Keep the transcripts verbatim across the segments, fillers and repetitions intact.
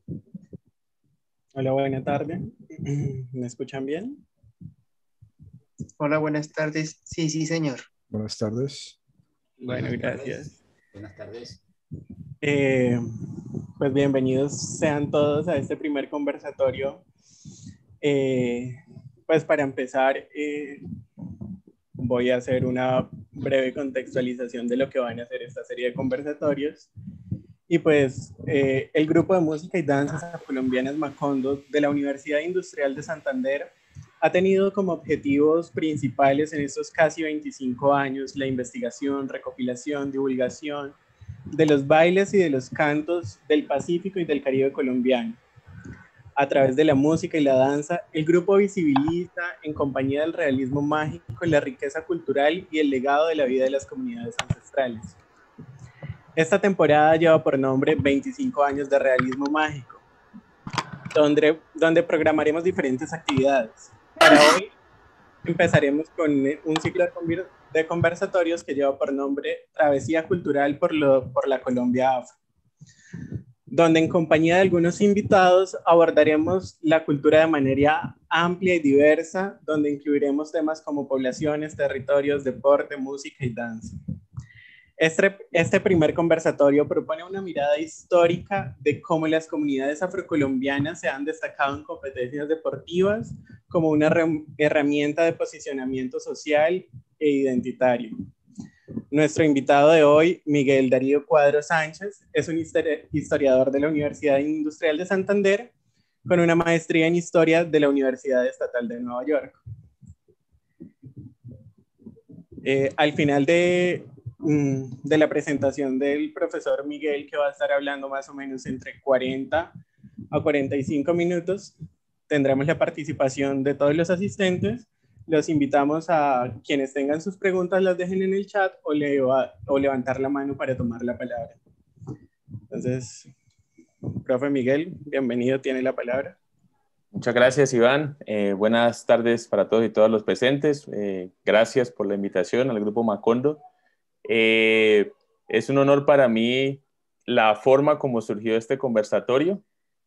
Hola, buena tarde. ¿Me escuchan bien? Hola, buenas tardes. Sí, sí, señor. Buenas tardes. Bueno, Buenas tardes. gracias. Buenas tardes. Eh, pues bienvenidos sean todos a este primer conversatorio. Eh, pues para empezar, eh, voy a hacer una breve contextualización de lo que van a hacer esta serie de conversatorios. Y pues eh, el grupo de música y danzas afrocolombianas Macondo de la Universidad Industrial de Santander ha tenido como objetivos principales en estos casi veinticinco años la investigación, recopilación, divulgación de los bailes y de los cantos del Pacífico y del Caribe colombiano. A través de la música y la danza, el grupo visibiliza, en compañía del realismo mágico, la riqueza cultural y el legado de la vida de las comunidades ancestrales. Esta temporada lleva por nombre veinticinco años de realismo mágico, donde, donde programaremos diferentes actividades. Para hoy empezaremos con un ciclo de conversatorios que lleva por nombre Travesía Cultural por, lo, por la Colombia Afro, donde en compañía de algunos invitados abordaremos la cultura de manera amplia y diversa, donde incluiremos temas como poblaciones, territorios, deporte, música y danza. Este, este primer conversatorio propone una mirada histórica de cómo las comunidades afrocolombianas se han destacado en competencias deportivas como una herramienta de posicionamiento social e identitario. Nuestro invitado de hoy, Miguel Darío Cuadro Sánchez, es un historiador de la Universidad Industrial de Santander con una maestría en Historia de la Universidad Estatal de Nueva York. Eh, al final de, de la presentación del profesor Miguel, que va a estar hablando más o menos entre cuarenta a cuarenta y cinco minutos, tendremos la participación de todos los asistentes. Los invitamos a quienes tengan sus preguntas, las dejen en el chat o, le va, o levantar la mano para tomar la palabra. Entonces, profe Miguel, bienvenido, tiene la palabra. Muchas gracias, Iván. Eh, buenas tardes para todos y todas los presentes. Eh, gracias por la invitación al Grupo Macondo. Eh, es un honor para mí la forma como surgió este conversatorio.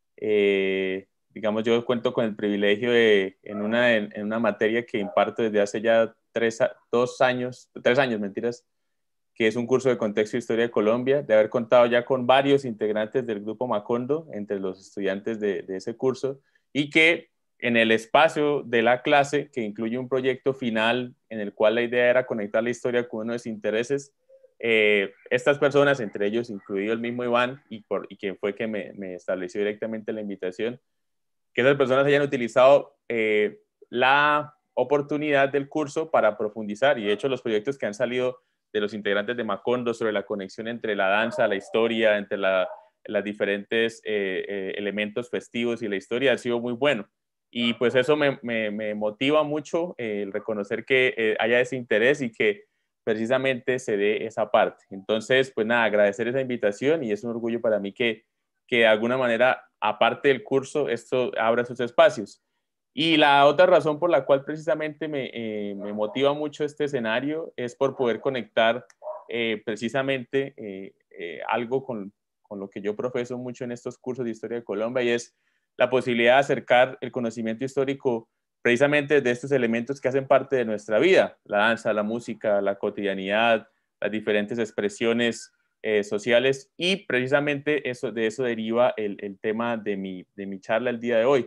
Eh, digamos, yo cuento con el privilegio de, en una, en, en una materia que imparto desde hace ya tres, dos años, tres años, mentiras, que es un curso de contexto e historia de Colombia, de haber contado ya con varios integrantes del Grupo Macondo, entre los estudiantes de, de ese curso, y que en el espacio de la clase, que incluye un proyecto final en el cual la idea era conectar la historia con uno de sus intereses, eh, estas personas, entre ellos incluido el mismo Iván, y, por, y quien fue que me, me estableció directamente la invitación, que esas personas hayan utilizado eh, la oportunidad del curso para profundizar, y de hecho los proyectos que han salido de los integrantes de Macondo sobre la conexión entre la danza, la historia, entre la, los diferentes eh, eh, elementos festivos y la historia ha sido muy bueno. Y pues eso me, me, me motiva mucho eh, el reconocer que eh, haya ese interés y que precisamente se dé esa parte. Entonces, pues nada, agradecer esa invitación y es un orgullo para mí que, que de alguna manera, aparte del curso, esto abra sus espacios. Y la otra razón por la cual precisamente me, eh, me motiva mucho este escenario es por poder conectar eh, precisamente eh, eh, algo con, con lo que yo profeso mucho en estos cursos de Historia de Colombia, y es la posibilidad de acercar el conocimiento histórico precisamente de estos elementos que hacen parte de nuestra vida, la danza, la música, la cotidianidad, las diferentes expresiones eh, sociales, y precisamente eso, de eso deriva el, el tema de mi, de mi charla el día de hoy.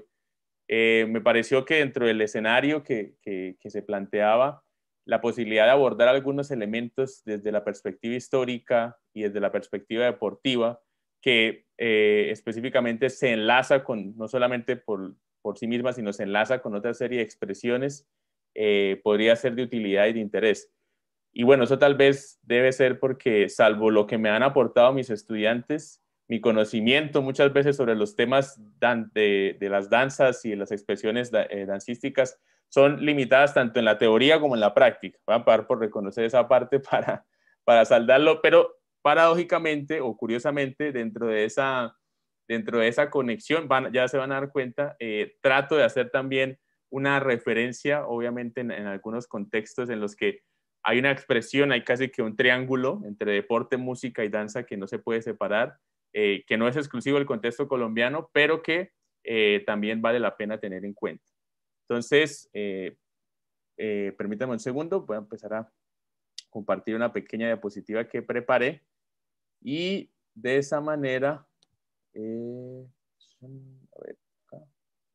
Eh, me pareció que dentro del escenario que, que, que se planteaba, la posibilidad de abordar algunos elementos desde la perspectiva histórica y desde la perspectiva deportiva, que eh, específicamente se enlaza con, no solamente por, por sí misma, sino se enlaza con otra serie de expresiones, eh, podría ser de utilidad y de interés. Y bueno, eso tal vez debe ser porque, salvo lo que me han aportado mis estudiantes, mi conocimiento muchas veces sobre los temas dan, de, de las danzas y las expresiones da, eh, dancísticas son limitadas tanto en la teoría como en la práctica. Voy a parar por reconocer esa parte para, para saldarlo, pero paradójicamente o curiosamente, dentro de esa, dentro de esa conexión, van, ya se van a dar cuenta, eh, trato de hacer también una referencia, obviamente en, en algunos contextos en los que hay una expresión, hay casi que un triángulo entre deporte, música y danza que no se puede separar. eh, que no es exclusivo del contexto colombiano, pero que eh, también vale la pena tener en cuenta. Entonces, eh, eh, permítame un segundo, voy a empezar a compartir una pequeña diapositiva que preparé y de esa manera, eh, a ver, acá.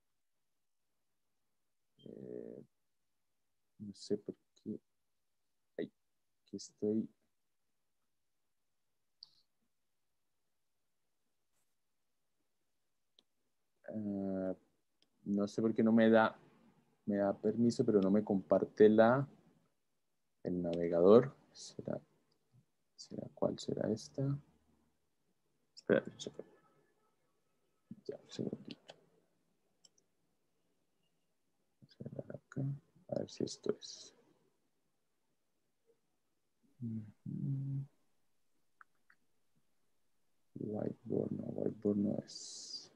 Eh, no sé por qué, ay, aquí estoy. Uh, no sé por qué no me da, me da permiso, pero no me comparte la, el navegador. ¿Será, será cuál será esta? Espera, ya, un segundito. Acá. A ver si esto es. Uh-huh. Whiteboard, no, whiteboard no es.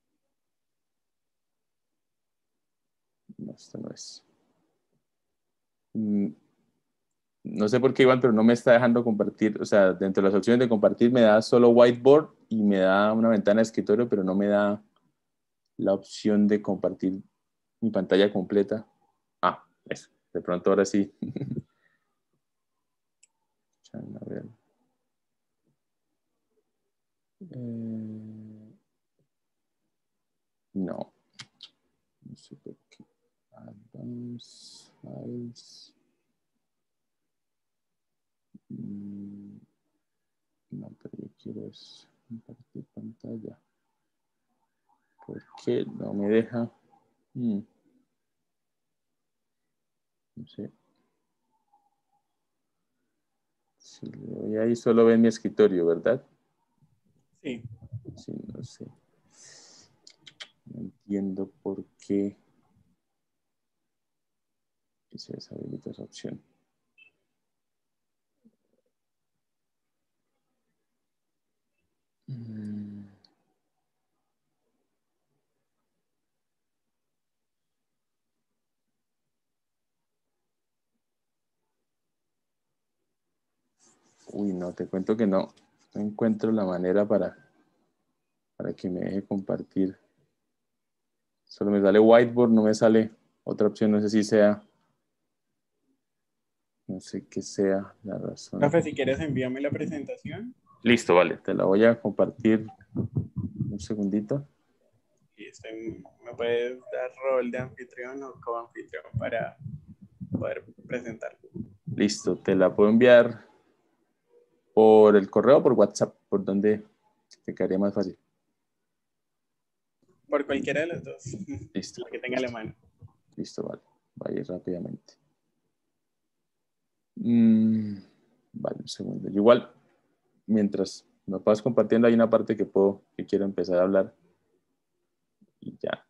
No, esto no es. Mm, no sé por qué, Iván, pero no me está dejando compartir. O sea, dentro de las opciones de compartir me da solo whiteboard y me da una ventana de escritorio, pero no me da la opción de compartir mi pantalla completa. Ah, eso. De pronto ahora sí. A ver. Eh, no. No sé por qué. Advanced Files. Mm, no, pero yo quiero es compartir pantalla. ¿Por qué no me deja? Mm. No sé. Si le doy ahí, solo ven mi escritorio, ¿verdad? Sí. Sí, no sé. No entiendo por qué se deshabilita esa opción. Mm. Uy, no, te cuento que no. No encuentro la manera para, para que me deje compartir. Solo me sale whiteboard, no me sale otra opción. No sé si sea, no sé qué sea la razón. Profe, si quieres envíame la presentación. Listo, vale, te la voy a compartir un segundito. Y estoy, me puedes dar rol de anfitrión o co-anfitrión para poder presentarlo. Listo, te la puedo enviar por el correo o por WhatsApp, por donde te quedaría más fácil. Por cualquiera de los dos. Listo. La que tenga la mano. Listo, vale. Va a ir rápidamente. Mm, vale, un segundo. Yo igual, mientras me vas compartiendo, hay una parte que puedo, que quiero empezar a hablar. Y ya.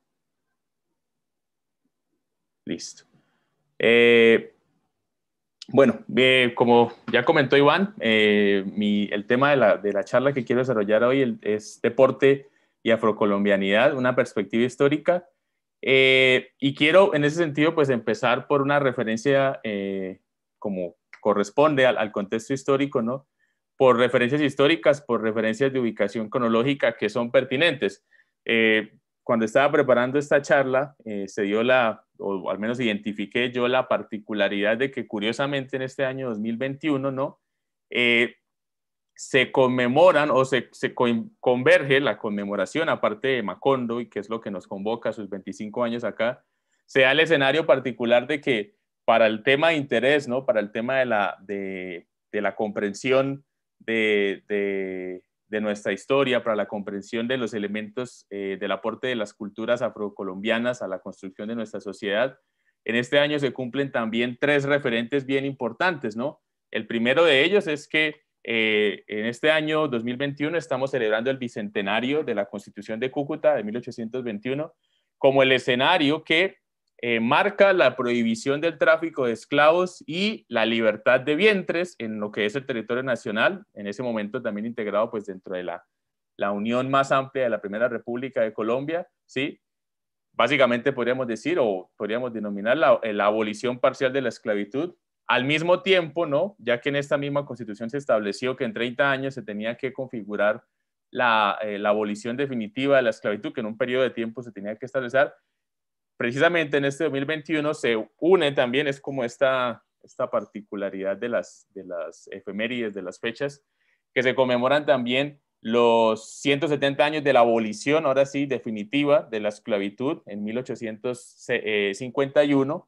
Listo. Eh, bueno, eh, como ya comentó Iván, eh, mi, el tema de la, de la charla que quiero desarrollar hoy el, es deporte y afrocolombianidad, una perspectiva histórica. Eh, y quiero, en ese sentido, pues empezar por una referencia eh, como corresponde al, al contexto histórico, ¿no? Por referencias históricas, por referencias de ubicación cronológica que son pertinentes. Eh, cuando estaba preparando esta charla, eh, se dio la, o al menos identifiqué yo la particularidad de que curiosamente en este año dos mil veintiuno, ¿no? Eh, se conmemoran o se, se converge la conmemoración, aparte de Macondo, y que es lo que nos convoca a sus veinticinco años acá, sea el escenario particular de que para el tema de interés, ¿no? Para el tema de la, de, de la comprensión de, de, de nuestra historia, para la comprensión de los elementos eh, del aporte de las culturas afrocolombianas a la construcción de nuestra sociedad, en este año se cumplen también tres referentes bien importantes, ¿no? El primero de ellos es que eh, en este año dos mil veintiuno estamos celebrando el bicentenario de la Constitución de Cúcuta de mil ochocientos veintiuno como el escenario que eh, marca la prohibición del tráfico de esclavos y la libertad de vientres en lo que es el territorio nacional, en ese momento también integrado pues dentro de la, la unión más amplia de la Primera República de Colombia, ¿sí? Básicamente podríamos decir o podríamos denominar la, la abolición parcial de la esclavitud. Al mismo tiempo, ¿no? Ya que en esta misma Constitución se estableció que en treinta años se tenía que configurar la, eh, la abolición definitiva de la esclavitud, que en un periodo de tiempo se tenía que establecer. Precisamente en este dos mil veintiuno se une también, es como esta, esta particularidad de las, de las efemérides, de las fechas, que se conmemoran también los ciento setenta años de la abolición, ahora sí, definitiva, de la esclavitud en mil ochocientos cincuenta y uno,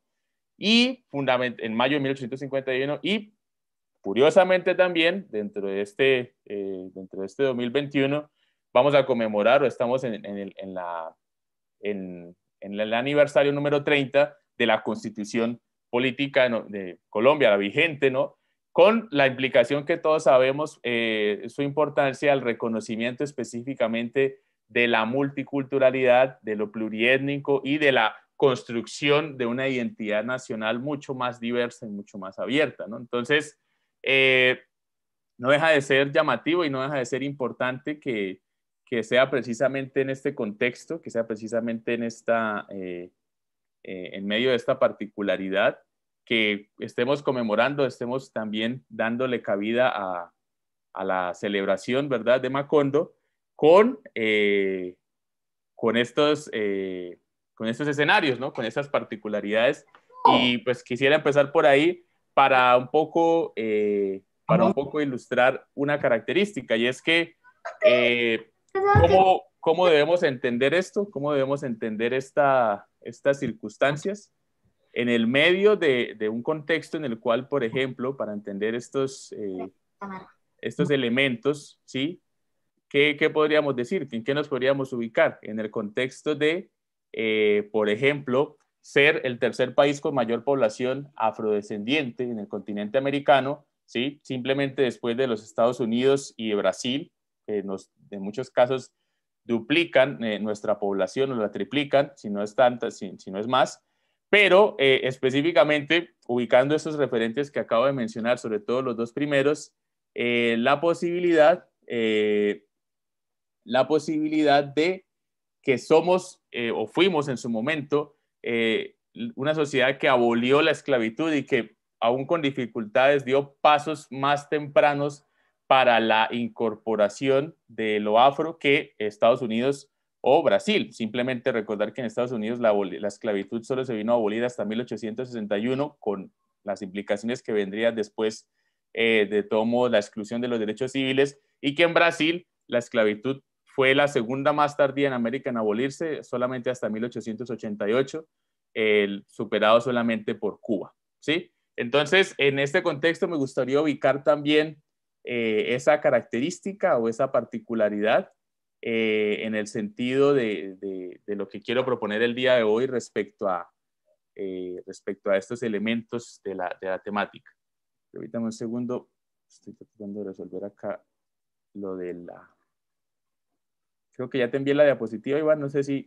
y en mayo de mil ochocientos cincuenta y uno, y curiosamente también, dentro de este, eh, dentro de este dos mil veintiuno, vamos a conmemorar, o estamos en, en, el, en, la, en, en el aniversario número treinta de la Constitución Política, ¿no?, de Colombia, la vigente, ¿no?, con la implicación que todos sabemos, eh, su importancia al reconocimiento específicamente de la multiculturalidad, de lo pluriétnico y de la construcción de una identidad nacional mucho más diversa y mucho más abierta, ¿no? Entonces, eh, no deja de ser llamativo y no deja de ser importante que, que sea precisamente en este contexto, que sea precisamente en, esta, eh, eh, en medio de esta particularidad, que estemos conmemorando, estemos también dándole cabida a, a la celebración, ¿verdad?, de Macondo con, eh, con, estos, eh, con estos escenarios, ¿no?, con estas particularidades. Y pues quisiera empezar por ahí para un poco, eh, para un poco ilustrar una característica, y es que eh, ¿cómo, cómo debemos entender esto? ¿Cómo debemos entender esta, estas circunstancias en el medio de, de un contexto en el cual, por ejemplo, para entender estos, eh, estos elementos, ¿sí?, ¿qué, ¿qué podríamos decir? ¿En qué nos podríamos ubicar? En el contexto de, eh, por ejemplo, ser el tercer país con mayor población afrodescendiente en el continente americano, ¿sí?, simplemente después de los Estados Unidos y de Brasil, que nos, en muchos casos duplican eh, nuestra población o la triplican, si no es tanta, si, si no es más. Pero eh, específicamente, ubicando esos referentes que acabo de mencionar, sobre todo los dos primeros, eh, la posibilidad, eh, la posibilidad de que somos eh, o fuimos en su momento eh, una sociedad que abolió la esclavitud y que aún con dificultades dio pasos más tempranos para la incorporación de lo afro que Estados Unidos o Brasil. Simplemente recordar que en Estados Unidos la, la esclavitud solo se vino a abolir hasta mil ochocientos sesenta y uno, con las implicaciones que vendrían después eh, de todo modo la exclusión de los derechos civiles, y que en Brasil la esclavitud fue la segunda más tardía en América en abolirse, solamente hasta mil ochocientos ochenta y ocho, eh, superado solamente por Cuba, ¿sí? Entonces, en este contexto me gustaría ubicar también eh, esa característica o esa particularidad eh, en el sentido de, de, de lo que quiero proponer el día de hoy respecto a, eh, respecto a estos elementos de la, de la temática. Permítame un segundo, estoy tratando de resolver acá lo de la... Creo que ya te envié la diapositiva, Iván, no sé si...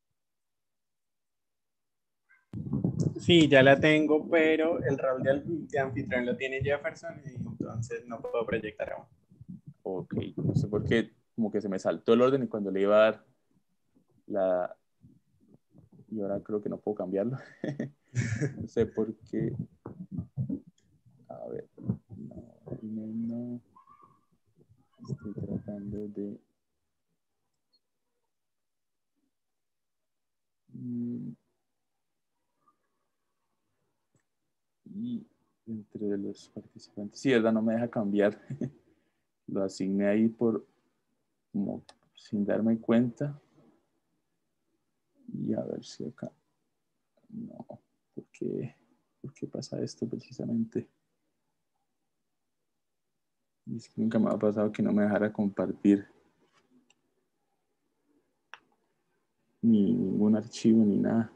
Sí, ya la tengo, pero el rol de, de anfitrión lo tiene Jefferson y entonces no puedo proyectar aún. Ok, no sé por qué, como que se me saltó el orden y cuando le iba a dar la... Y ahora creo que no puedo cambiarlo. No sé por qué. A ver, no, no, estoy tratando de... Y entre los participantes, sí, verdad, no me deja cambiar. Lo asigné ahí por, como sin darme cuenta. Y a ver si acá, no, ¿por qué, ¿por qué pasa esto precisamente? Y es que nunca me ha pasado que no me dejara compartir ni ningún archivo ni nada.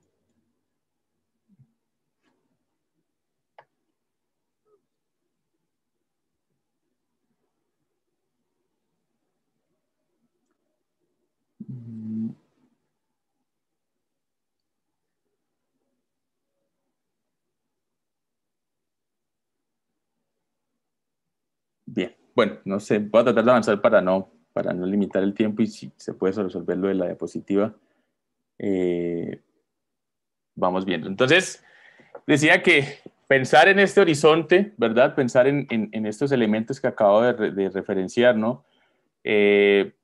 Bien, bueno, no sé, voy a tratar de avanzar para no, para no limitar el tiempo y si se puede resolver lo de la diapositiva, eh, vamos viendo. Entonces, decía que pensar en este horizonte, ¿verdad? Pensar en, en, en estos elementos que acabo de, de referenciar, ¿no? eh,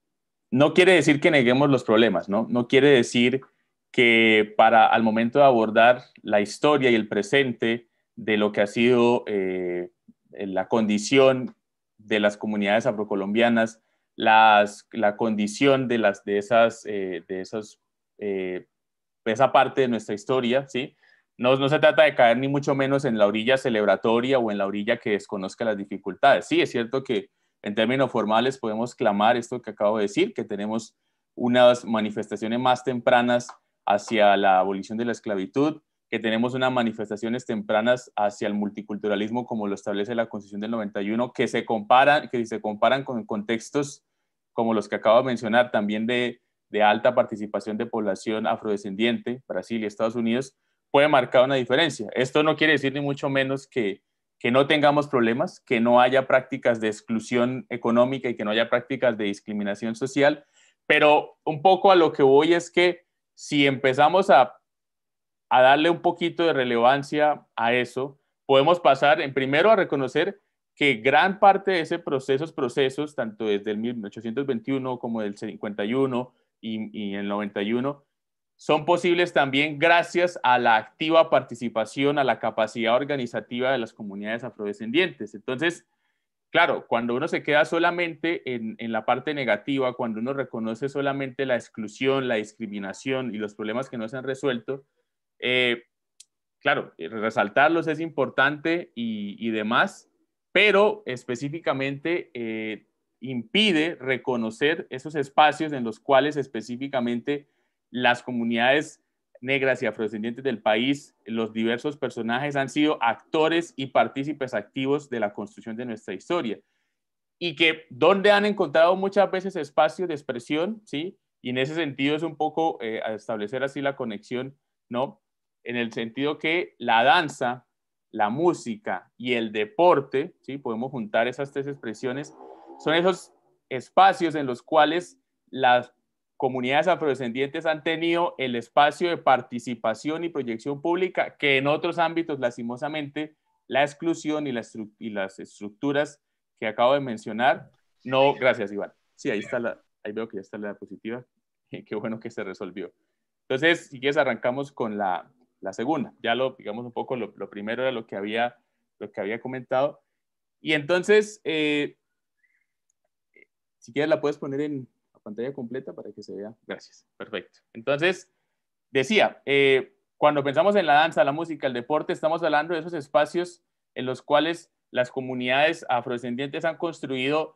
no quiere decir que neguemos los problemas, ¿no? No quiere decir que para al momento de abordar la historia y el presente de lo que ha sido eh, la condición de las comunidades afrocolombianas, las, la condición de, las, de, esas, eh, de, esos, eh, de esa parte de nuestra historia, ¿sí? No, no se trata de caer ni mucho menos en la orilla celebratoria o en la orilla que desconozca las dificultades. Sí, es cierto que en términos formales podemos clamar esto que acabo de decir, que tenemos unas manifestaciones más tempranas hacia la abolición de la esclavitud, que tenemos unas manifestaciones tempranas hacia el multiculturalismo como lo establece la Constitución del noventa y uno, que se comparan, que se comparan con contextos como los que acabo de mencionar, también de, de alta participación de población afrodescendiente, Brasil y Estados Unidos, puede marcar una diferencia. Esto no quiere decir ni mucho menos que, que no tengamos problemas, que no haya prácticas de exclusión económica y que no haya prácticas de discriminación social, pero un poco a lo que voy es que si empezamos a, a darle un poquito de relevancia a eso, podemos pasar en primero a reconocer que gran parte de ese proceso, esos procesos, tanto desde el mil ochocientos veintiuno como del cincuenta y uno y, y el noventa y uno, son posibles también gracias a la activa participación, a la capacidad organizativa de las comunidades afrodescendientes. Entonces, claro, cuando uno se queda solamente en, en la parte negativa, cuando uno reconoce solamente la exclusión, la discriminación y los problemas que no se han resuelto, eh, claro, resaltarlos es importante y, y demás, pero específicamente eh, impide reconocer esos espacios en los cuales específicamente las comunidades negras y afrodescendientes del país, los diversos personajes han sido actores y partícipes activos de la construcción de nuestra historia. Y que donde han encontrado muchas veces espacios de expresión, ¿sí? Y en ese sentido es un poco eh, establecer así la conexión, ¿no? En el sentido que la danza, la música y el deporte, ¿sí? Podemos juntar esas tres expresiones, son esos espacios en los cuales las comunidades afrodescendientes han tenido el espacio de participación y proyección pública que en otros ámbitos, lastimosamente, la exclusión y, la estru y las estructuras que acabo de mencionar, no, gracias Iván. Sí, ahí está la, ahí veo que ya está la diapositiva. Qué bueno que se resolvió. Entonces, si quieres, arrancamos con la, la segunda. Ya lo, digamos un poco, lo, lo primero era lo que había, lo que había comentado. Y entonces, eh, si quieres, la puedes poner en la pantalla completa para que se vea. Gracias. Perfecto. Entonces, decía, eh, cuando pensamos en la danza, la música, el deporte, estamos hablando de esos espacios en los cuales las comunidades afrodescendientes han construido,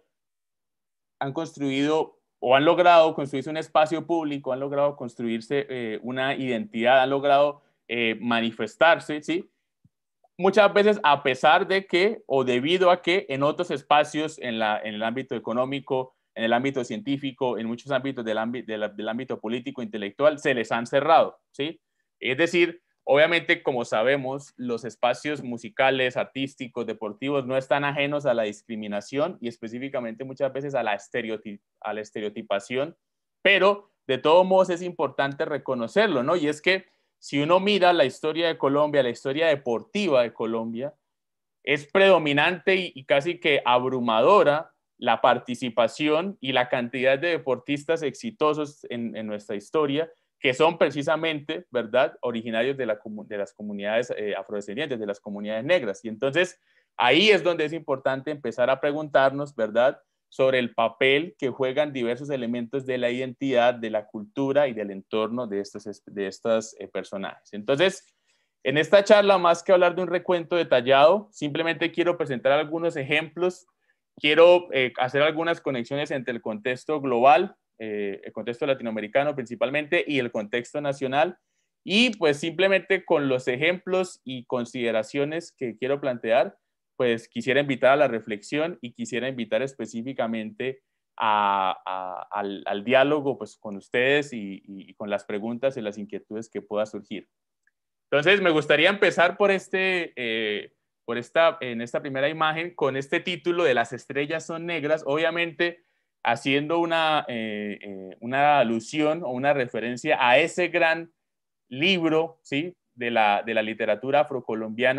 han construido o han logrado construirse un espacio público, han logrado construirse eh, una identidad, han logrado eh, manifestarse, ¿sí? Muchas veces a pesar de que o debido a que en otros espacios, en, la, en el ámbito económico, en el ámbito científico, en muchos ámbitos del, ámbito, del, del ámbito político, intelectual, se les han cerrado, ¿sí? Es decir, obviamente, como sabemos, los espacios musicales, artísticos, deportivos no están ajenos a la discriminación y específicamente muchas veces a la, estereotip a la estereotipación, pero de todos modos es importante reconocerlo, ¿no? Y es que si uno mira la historia de Colombia, la historia deportiva de Colombia, es predominante y, y casi que abrumadora la participación y la cantidad de deportistas exitosos en, en nuestra historia, que son precisamente, ¿verdad?, originarios de, la, de las comunidades eh, afrodescendientes, de las comunidades negras. Y entonces ahí es donde es importante empezar a preguntarnos, ¿verdad?, sobre el papel que juegan diversos elementos de la identidad, de la cultura y del entorno de estos, de estos eh, personajes. Entonces, en esta charla, más que hablar de un recuento detallado, simplemente quiero presentar algunos ejemplos, quiero eh, hacer algunas conexiones entre el contexto global, eh, el contexto latinoamericano principalmente, y el contexto nacional, y pues simplemente con los ejemplos y consideraciones que quiero plantear, pues quisiera invitar a la reflexión y quisiera invitar específicamente a, a, al, al diálogo pues, con ustedes y, y, y con las preguntas y las inquietudes que pueda surgir. Entonces, me gustaría empezar por, este, eh, por esta, en esta primera imagen con este título de Las estrellas son negras, obviamente haciendo una, eh, eh, una alusión o una referencia a ese gran libro, ¿sí?, de la, de la literatura afrocolombiana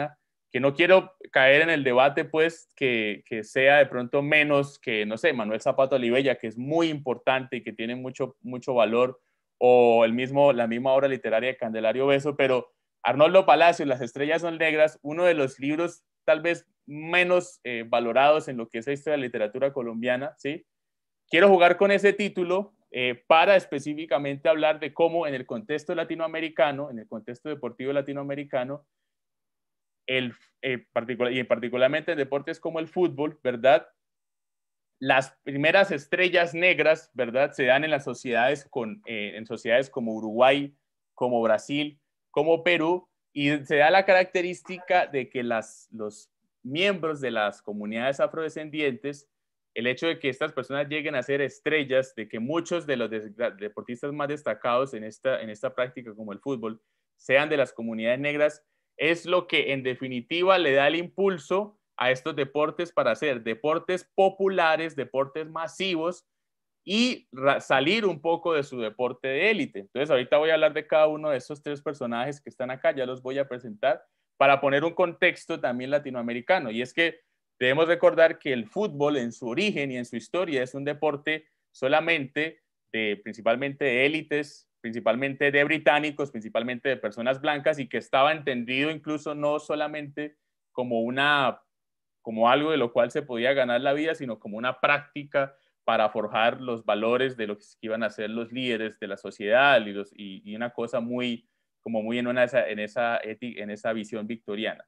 que no quiero caer en el debate, pues, que, que sea de pronto menos que, no sé, Manuel Zapata Olivella, que es muy importante y que tiene mucho, mucho valor, o el mismo, la misma obra literaria de Candelario Beso, pero Arnoldo Palacios, Las estrellas son negras, uno de los libros tal vez menos eh, valorados en lo que es la historia de la literatura colombiana, ¿sí? Quiero jugar con ese título eh, para específicamente hablar de cómo en el contexto latinoamericano, en el contexto deportivo latinoamericano, el, eh, particular, y particularmente en deportes como el fútbol, ¿verdad? Las primeras estrellas negras, ¿verdad? Se dan en las sociedades, con, eh, en sociedades como Uruguay, como Brasil, como Perú, y se da la característica de que las, los miembros de las comunidades afrodescendientes, el hecho de que estas personas lleguen a ser estrellas, de que muchos de los deportistas más destacados en esta, en esta práctica como el fútbol sean de las comunidades negras, es lo que en definitiva le da el impulso a estos deportes para hacer deportes populares, deportes masivos y salir un poco de su deporte de élite. Entonces ahorita voy a hablar de cada uno de esos tres personajes que están acá, ya los voy a presentar para poner un contexto también latinoamericano. Y es que debemos recordar que el fútbol en su origen y en su historia es un deporte solamente de, principalmente de élites, principalmente de británicos, principalmente de personas blancas, y que estaba entendido incluso no solamente como una, como algo de lo cual se podía ganar la vida, sino como una práctica para forjar los valores de lo que iban a ser los líderes de la sociedad y, los, y, y una cosa muy, como muy en, una, en, esa, en esa visión victoriana.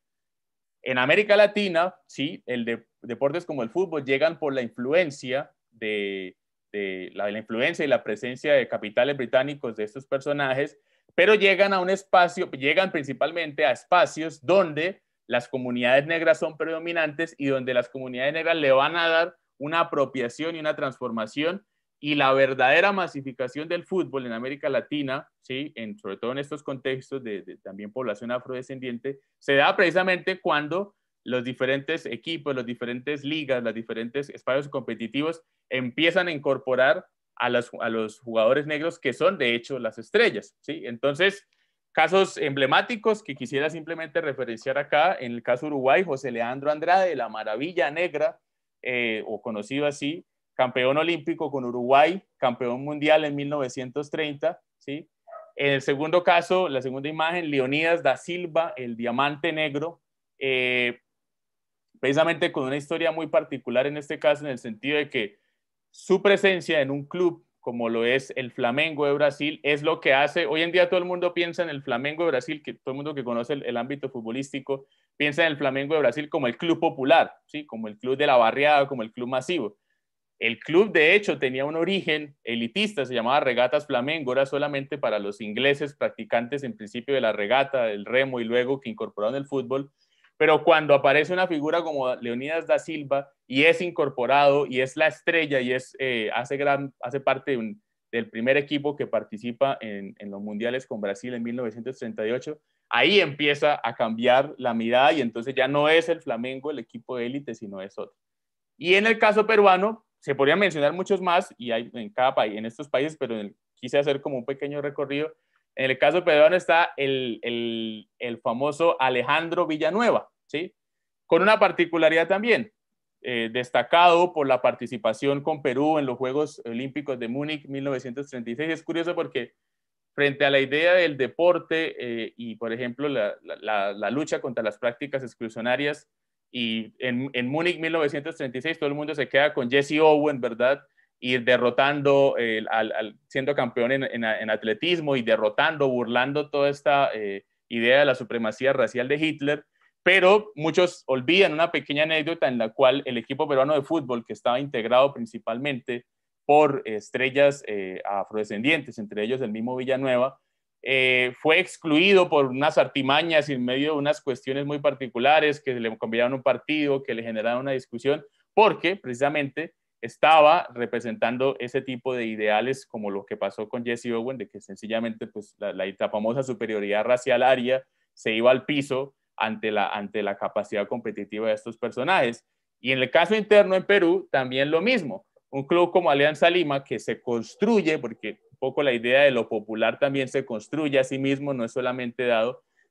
En América Latina, sí, el de, deportes como el fútbol llegan por la influencia de, de la, la influencia y la presencia de capitales británicos de estos personajes, pero llegan a un espacio, llegan principalmente a espacios donde las comunidades negras son predominantes y donde las comunidades negras le van a dar una apropiación y una transformación, y la verdadera masificación del fútbol en América Latina, ¿sí? En, sobre todo en estos contextos de, de también población afrodescendiente, se da precisamente cuando los diferentes equipos, las diferentes ligas, los diferentes espacios competitivos empiezan a incorporar a los, a los jugadores negros que son de hecho las estrellas, ¿sí? Entonces, casos emblemáticos que quisiera simplemente referenciar acá, en el caso Uruguay, José Leandro Andrade, la maravilla negra, eh, o conocido así, campeón olímpico con Uruguay, campeón mundial en mil novecientos treinta, ¿sí? En el segundo caso, la segunda imagen, Leonidas da Silva, el diamante negro, eh, precisamente con una historia muy particular en este caso, en el sentido de que su presencia en un club como lo es el Flamengo de Brasil, es lo que hace, hoy en día todo el mundo piensa en el Flamengo de Brasil, que todo el mundo que conoce el, el ámbito futbolístico, piensa en el Flamengo de Brasil como el club popular, ¿sí? Como el club de la barriada, como el club masivo. El club, de hecho, tenía un origen elitista, se llamaba Regatas Flamengo, era solamente para los ingleses practicantes en principio de la regata, del remo y luego que incorporaron el fútbol. Pero cuando aparece una figura como Leonidas da Silva y es incorporado y es la estrella y es, eh, hace, gran, hace parte de un, del primer equipo que participa en, en los mundiales con Brasil en mil novecientos treinta y ocho, ahí empieza a cambiar la mirada y entonces ya no es el Flamengo el equipo de élite, sino es otro. Y en el caso peruano, se podrían mencionar muchos más, y hay en cada país, en estos países, pero en el, quise hacer como un pequeño recorrido. En el caso peruano está el, el, el famoso Alejandro Villanueva, ¿sí? Con una particularidad también, eh, destacado por la participación con Perú en los Juegos Olímpicos de Múnich mil novecientos treinta y seis. Es curioso porque frente a la idea del deporte eh, y, por ejemplo, la, la, la lucha contra las prácticas exclusionarias, y en, en Múnich mil novecientos treinta y seis todo el mundo se queda con Jesse Owens, ¿verdad? Y derrotando, eh, al, al, siendo campeón en, en, en atletismo y derrotando, burlando toda esta eh, idea de la supremacía racial de Hitler, pero muchos olvidan una pequeña anécdota en la cual el equipo peruano de fútbol, que estaba integrado principalmente por estrellas eh, afrodescendientes, entre ellos el mismo Villanueva, Eh, fue excluido por unas artimañas en medio de unas cuestiones muy particulares que le convidaron un partido, que le generaron una discusión, porque precisamente estaba representando ese tipo de ideales como lo que pasó con Jesse Owens, de que sencillamente pues, la, la, la famosa superioridad racial aria se iba al piso ante la, ante la capacidad competitiva de estos personajes. Y en el caso interno en Perú, también lo mismo. Un club como Alianza Lima, que se construye, porque un poco la idea de lo popular también se construye a sí mismo, no es solamente dado,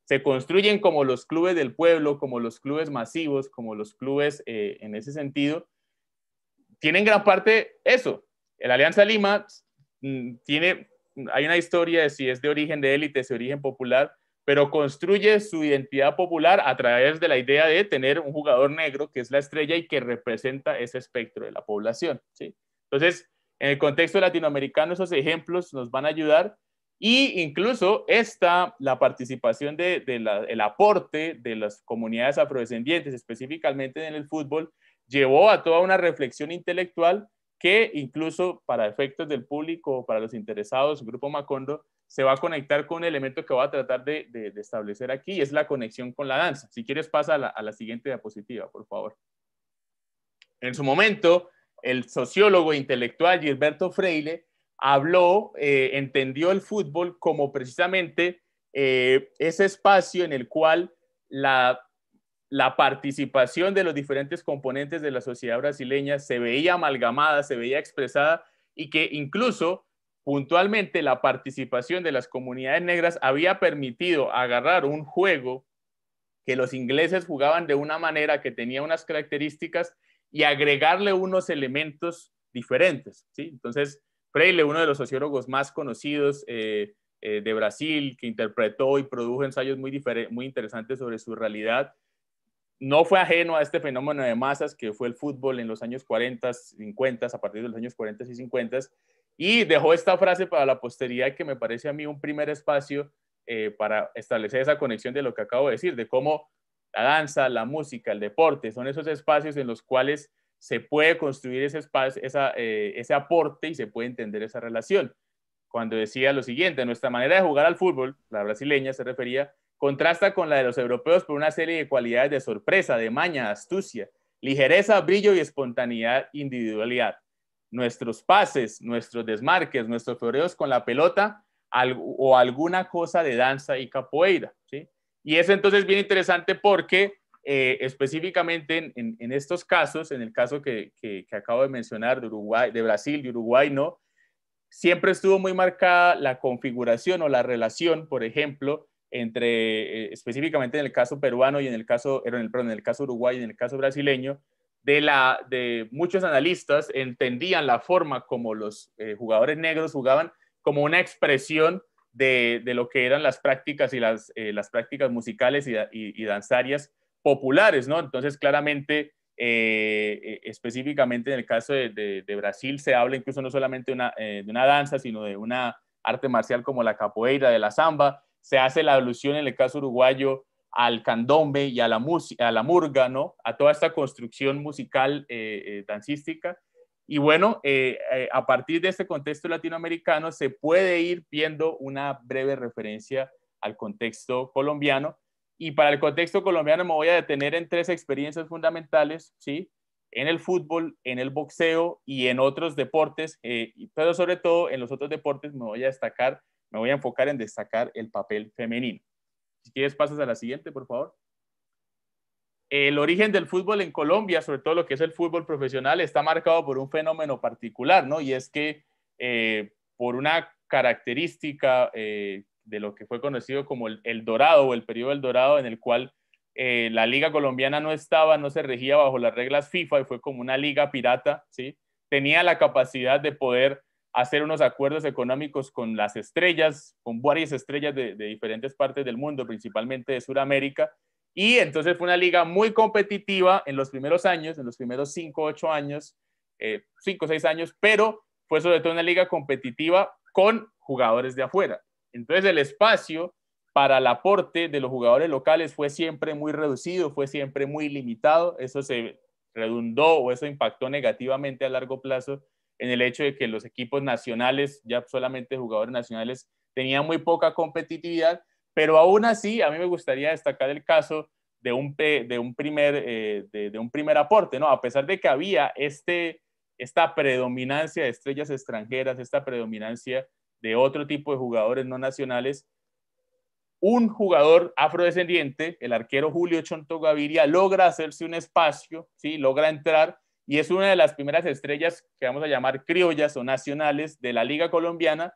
se construyen como los clubes del pueblo, como los clubes masivos, como los clubes eh, en ese sentido, tienen gran parte eso. El Alianza Lima mm, tiene, hay una historia de si es de origen de élite, si es de origen popular, pero construye su identidad popular a través de la idea de tener un jugador negro que es la estrella y que representa ese espectro de la población, ¿sí? Entonces, en el contexto latinoamericano, esos ejemplos nos van a ayudar. Y incluso esta, la participación de, de la, el aporte de las comunidades afrodescendientes, específicamente en el fútbol, llevó a toda una reflexión intelectual que incluso para efectos del público, para los interesados, el Grupo Macondo, se va a conectar con un elemento que voy a tratar de, de, de establecer aquí, y es la conexión con la danza. Si quieres, pasa a la, a la siguiente diapositiva, por favor. En su momento, el sociólogo intelectual Gilberto Freire habló, eh, entendió el fútbol como precisamente eh, ese espacio en el cual la, la participación de los diferentes componentes de la sociedad brasileña se veía amalgamada, se veía expresada, y que incluso puntualmente la participación de las comunidades negras había permitido agarrar un juego que los ingleses jugaban de una manera que tenía unas características y agregarle unos elementos diferentes, ¿sí? Entonces, Freire, uno de los sociólogos más conocidos eh, eh, de Brasil, que interpretó y produjo ensayos muy, muy interesantes sobre su realidad, no fue ajeno a este fenómeno de masas que fue el fútbol en los años cuarenta, cincuenta, a partir de los años cuarenta y cincuenta, y dejó esta frase para la posteridad que me parece a mí un primer espacio eh, para establecer esa conexión de lo que acabo de decir, de cómo la danza, la música, el deporte son esos espacios en los cuales se puede construir ese, espacio, esa, eh, ese aporte y se puede entender esa relación. Cuando decía lo siguiente, nuestra manera de jugar al fútbol, la brasileña se refería, contrasta con la de los europeos por una serie de cualidades de sorpresa, de maña, astucia, ligereza, brillo y espontaneidad, individualidad. Nuestros pases, nuestros desmarques, nuestros floreos con la pelota o alguna cosa de danza y capoeira, ¿sí? Y eso entonces es bien interesante porque eh, específicamente en, en, en estos casos, en el caso que, que, que acabo de mencionar de Uruguay, de Brasil, de Uruguay, ¿no? Siempre estuvo muy marcada la configuración o la relación, por ejemplo, entre, eh, específicamente en el caso peruano y en el caso, en el, perdón, en el caso uruguayo y en el caso brasileño, de, la, de muchos analistas entendían la forma como los eh, jugadores negros jugaban como una expresión de, de lo que eran las prácticas y las, eh, las prácticas musicales y, y, y danzarias populares, ¿no? Entonces, claramente, eh, específicamente en el caso de, de, de Brasil, se habla incluso no solamente una, eh, de una danza, sino de una arte marcial como la capoeira, de la samba. Se hace la alusión en el caso uruguayo al candombe y a la, a la murga, ¿no? A toda esta construcción musical eh, eh, dancística. Y bueno, eh, eh, a partir de este contexto latinoamericano se puede ir viendo una breve referencia al contexto colombiano. Y para el contexto colombiano me voy a detener en tres experiencias fundamentales, ¿sí? En el fútbol, en el boxeo y en otros deportes, eh, pero sobre todo en los otros deportes me voy a destacar, me voy a enfocar en destacar el papel femenino. Si quieres, pasas a la siguiente, por favor. El origen del fútbol en Colombia, sobre todo lo que es el fútbol profesional, está marcado por un fenómeno particular, ¿no? Y es que eh, por una característica eh, de lo que fue conocido como el, el Dorado o el periodo del Dorado, en el cual eh, la liga colombiana no estaba, no se regía bajo las reglas FIFA y fue como una liga pirata, ¿sí? Tenía la capacidad de poder hacer unos acuerdos económicos con las estrellas, con varias estrellas de, de diferentes partes del mundo, principalmente de Sudamérica. Y entonces fue una liga muy competitiva en los primeros años, en los primeros cinco, ocho años, eh, cinco o seis años, pero fue sobre todo una liga competitiva con jugadores de afuera. Entonces el espacio para el aporte de los jugadores locales fue siempre muy reducido, fue siempre muy limitado. Eso se redundó o eso impactó negativamente a largo plazo en el hecho de que los equipos nacionales, ya solamente jugadores nacionales, tenían muy poca competitividad. Pero aún así, a mí me gustaría destacar el caso de un, de un, primer, eh, de, de un primer aporte, ¿no? A pesar de que había este, esta predominancia de estrellas extranjeras, esta predominancia de otro tipo de jugadores no nacionales, un jugador afrodescendiente, el arquero Julio Chonto Gaviria, logra hacerse un espacio, ¿sí? Logra entrar y es una de las primeras estrellas que vamos a llamar criollas o nacionales de la Liga Colombiana,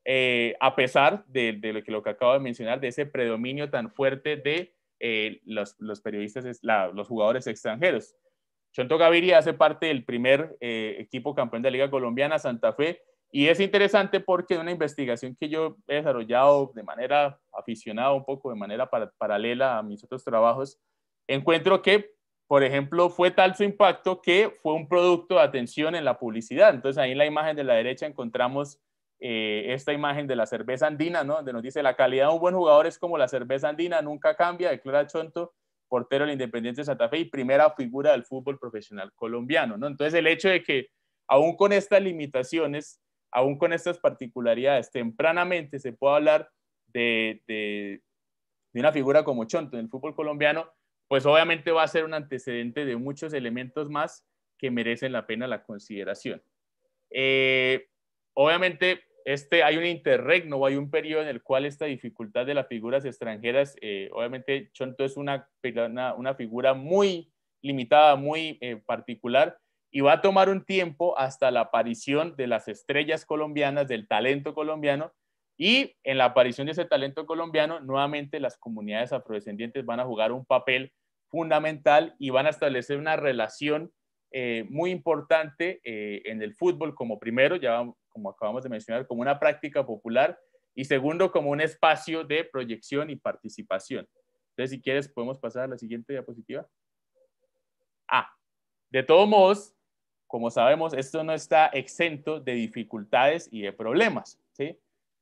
eh, a pesar de, de lo, que, lo que acabo de mencionar, de ese predominio tan fuerte de eh, los, los periodistas, la, los jugadores extranjeros. Chonto Gaviria hace parte del primer eh, equipo campeón de la Liga Colombiana, Santa Fe, y es interesante porque en una investigación que yo he desarrollado de manera aficionada, un poco de manera para, paralela a mis otros trabajos, encuentro que, por ejemplo, fue tal su impacto que fue un producto de atención en la publicidad. Entonces ahí en la imagen de la derecha encontramos eh, esta imagen de la cerveza andina, ¿no? Donde nos dice: la calidad de un buen jugador es como la cerveza andina, nunca cambia, declara Chonto, portero del Independiente de Santa Fe y primera figura del fútbol profesional colombiano, ¿no? Entonces el hecho de que aún con estas limitaciones, aún con estas particularidades, tempranamente se pueda hablar de, de, de una figura como Chonto en el fútbol colombiano, pues obviamente va a ser un antecedente de muchos elementos más que merecen la pena la consideración. Eh, obviamente este, hay un interregno o hay un periodo en el cual esta dificultad de las figuras extranjeras, eh, obviamente Chonto es una, una, una figura muy limitada, muy eh, particular, y va a tomar un tiempo hasta la aparición de las estrellas colombianas, del talento colombiano, y en la aparición de ese talento colombiano, nuevamente las comunidades afrodescendientes van a jugar un papel fundamental y van a establecer una relación eh, muy importante eh, en el fútbol, como primero, ya como acabamos de mencionar, como una práctica popular, y segundo, como un espacio de proyección y participación. Entonces, si quieres, podemos pasar a la siguiente diapositiva. Ah, de todos modos, como sabemos, esto no está exento de dificultades y de problemas, ¿sí?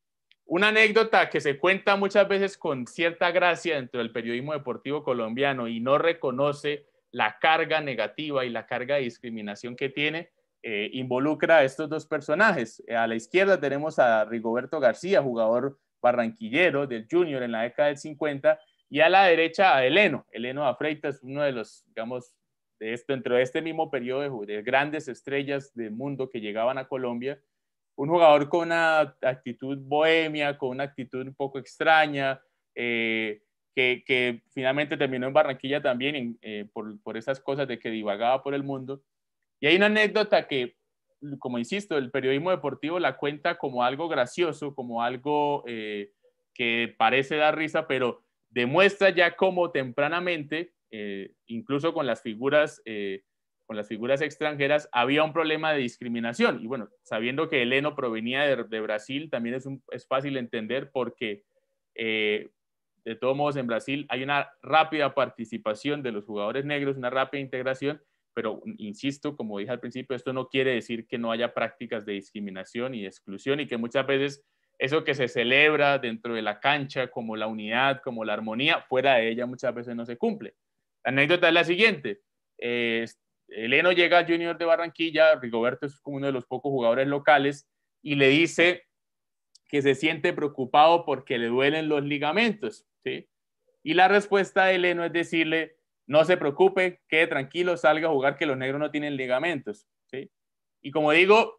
Una anécdota que se cuenta muchas veces con cierta gracia dentro del periodismo deportivo colombiano y no reconoce la carga negativa y la carga de discriminación que tiene, eh, involucra a estos dos personajes. A la izquierda tenemos a Rigoberto García, jugador barranquillero del Junior en la década del cincuenta, y a la derecha a Heleno. Heleno da Freitas, uno de los, digamos, de esto, dentro de este mismo periodo de, de grandes estrellas del mundo que llegaban a Colombia, un jugador con una actitud bohemia, con una actitud un poco extraña, eh, que, que finalmente terminó en Barranquilla también en, eh, por, por esas cosas de que divagaba por el mundo. Y hay una anécdota que, como insisto, el periodismo deportivo la cuenta como algo gracioso, como algo eh, que parece dar risa, pero demuestra ya cómo tempranamente, eh, incluso con las figuras eh, con las figuras extranjeras, había un problema de discriminación. Y bueno, sabiendo que Heleno provenía de, de Brasil, también es, un, es fácil entender porque, eh, de todos modos, en Brasil hay una rápida participación de los jugadores negros, una rápida integración, pero insisto, como dije al principio, esto no quiere decir que no haya prácticas de discriminación y de exclusión, y que muchas veces eso que se celebra dentro de la cancha, como la unidad, como la armonía, fuera de ella muchas veces no se cumple. La anécdota es la siguiente. Eh, Heleno llega a Junior de Barranquilla, Rigoberto es como uno de los pocos jugadores locales, y le dice que se siente preocupado porque le duelen los ligamentos, ¿sí? Y la respuesta de Heleno es decirle: no se preocupe, quede tranquilo, salga a jugar, que los negros no tienen ligamentos, ¿sí? Y como digo,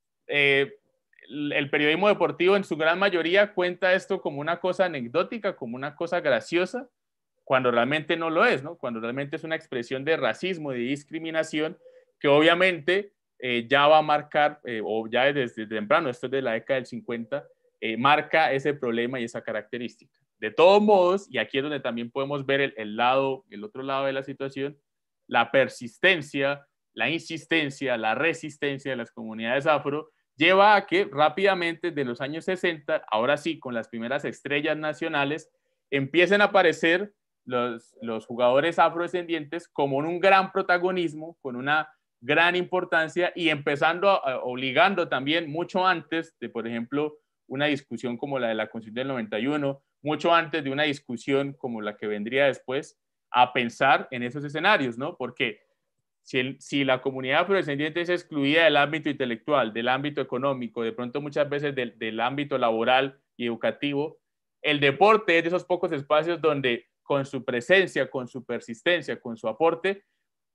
eh, el periodismo deportivo en su gran mayoría cuenta esto como una cosa anecdótica, como una cosa graciosa, cuando realmente no lo es, ¿no? Cuando realmente es una expresión de racismo, de discriminación, que obviamente eh, ya va a marcar, eh, o ya desde, desde temprano, esto es de la década del cincuenta, eh, marca ese problema y esa característica. De todos modos, y aquí es donde también podemos ver el, el lado, el otro lado de la situación, la persistencia, la insistencia, la resistencia de las comunidades afro lleva a que rápidamente, de los años sesenta, ahora sí, con las primeras estrellas nacionales, empiecen a aparecer los, los jugadores afrodescendientes como un gran protagonismo, con una gran importancia, y empezando, a, obligando también mucho antes de, por ejemplo, una discusión como la de la Constitución del noventa y uno, mucho antes de una discusión como la que vendría después, a pensar en esos escenarios, ¿no? Porque si, el, si la comunidad afrodescendiente es excluida del ámbito intelectual, del ámbito económico, de pronto muchas veces del, del ámbito laboral y educativo, el deporte es de esos pocos espacios donde con su presencia, con su persistencia, con su aporte,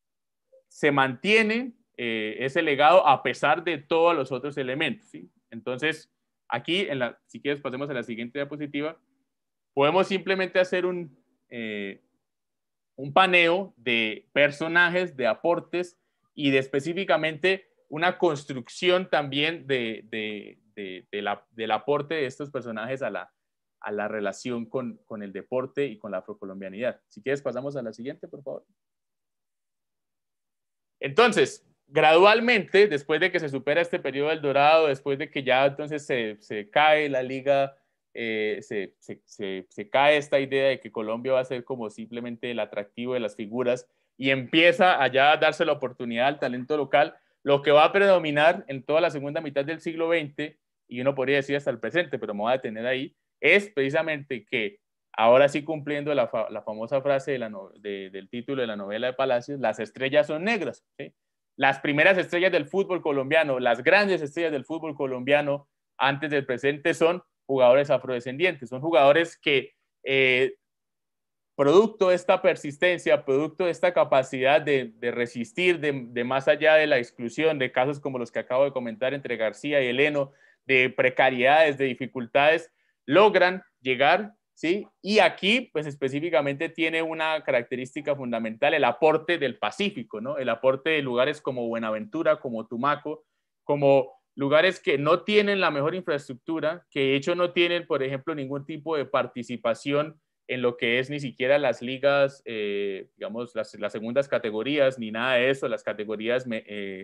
se mantiene eh, ese legado a pesar de todos los otros elementos, ¿sí? Entonces, aquí, en la, si quieres pasemos a la siguiente diapositiva, podemos simplemente hacer un, eh, un paneo de personajes, de aportes y de específicamente una construcción también de, de, de, de la, del aporte de estos personajes a la, a la relación con, con el deporte y con la afrocolombianidad. Si quieres, pasamos a la siguiente, por favor. Entonces, gradualmente, después de que se supera este periodo del Dorado, después de que ya entonces se, se cae la liga, eh, se, se, se, se cae esta idea de que Colombia va a ser como simplemente el atractivo de las figuras y empieza allá a darse la oportunidad al talento local, lo que va a predominar en toda la segunda mitad del siglo veinte, y uno podría decir hasta el presente, pero me voy a detener ahí, es precisamente que, ahora sí cumpliendo la, fa la famosa frase de la no de, del título de la novela de Palacios, las estrellas son negras, ¿sí? Las primeras estrellas del fútbol colombiano, las grandes estrellas del fútbol colombiano antes del presente son jugadores afrodescendientes, son jugadores que eh, producto de esta persistencia, producto de esta capacidad de, de resistir de, de más allá de la exclusión, de casos como los que acabo de comentar entre García y Heleno, de precariedades, de dificultades, logran llegar, ¿sí? Y aquí, pues específicamente tiene una característica fundamental, el aporte del Pacífico, ¿no? El aporte de lugares como Buenaventura, como Tumaco, como lugares que no tienen la mejor infraestructura, que de hecho no tienen, por ejemplo, ningún tipo de participación en lo que es ni siquiera las ligas, eh, digamos, las, las segundas categorías, ni nada de eso, las categorías me, eh,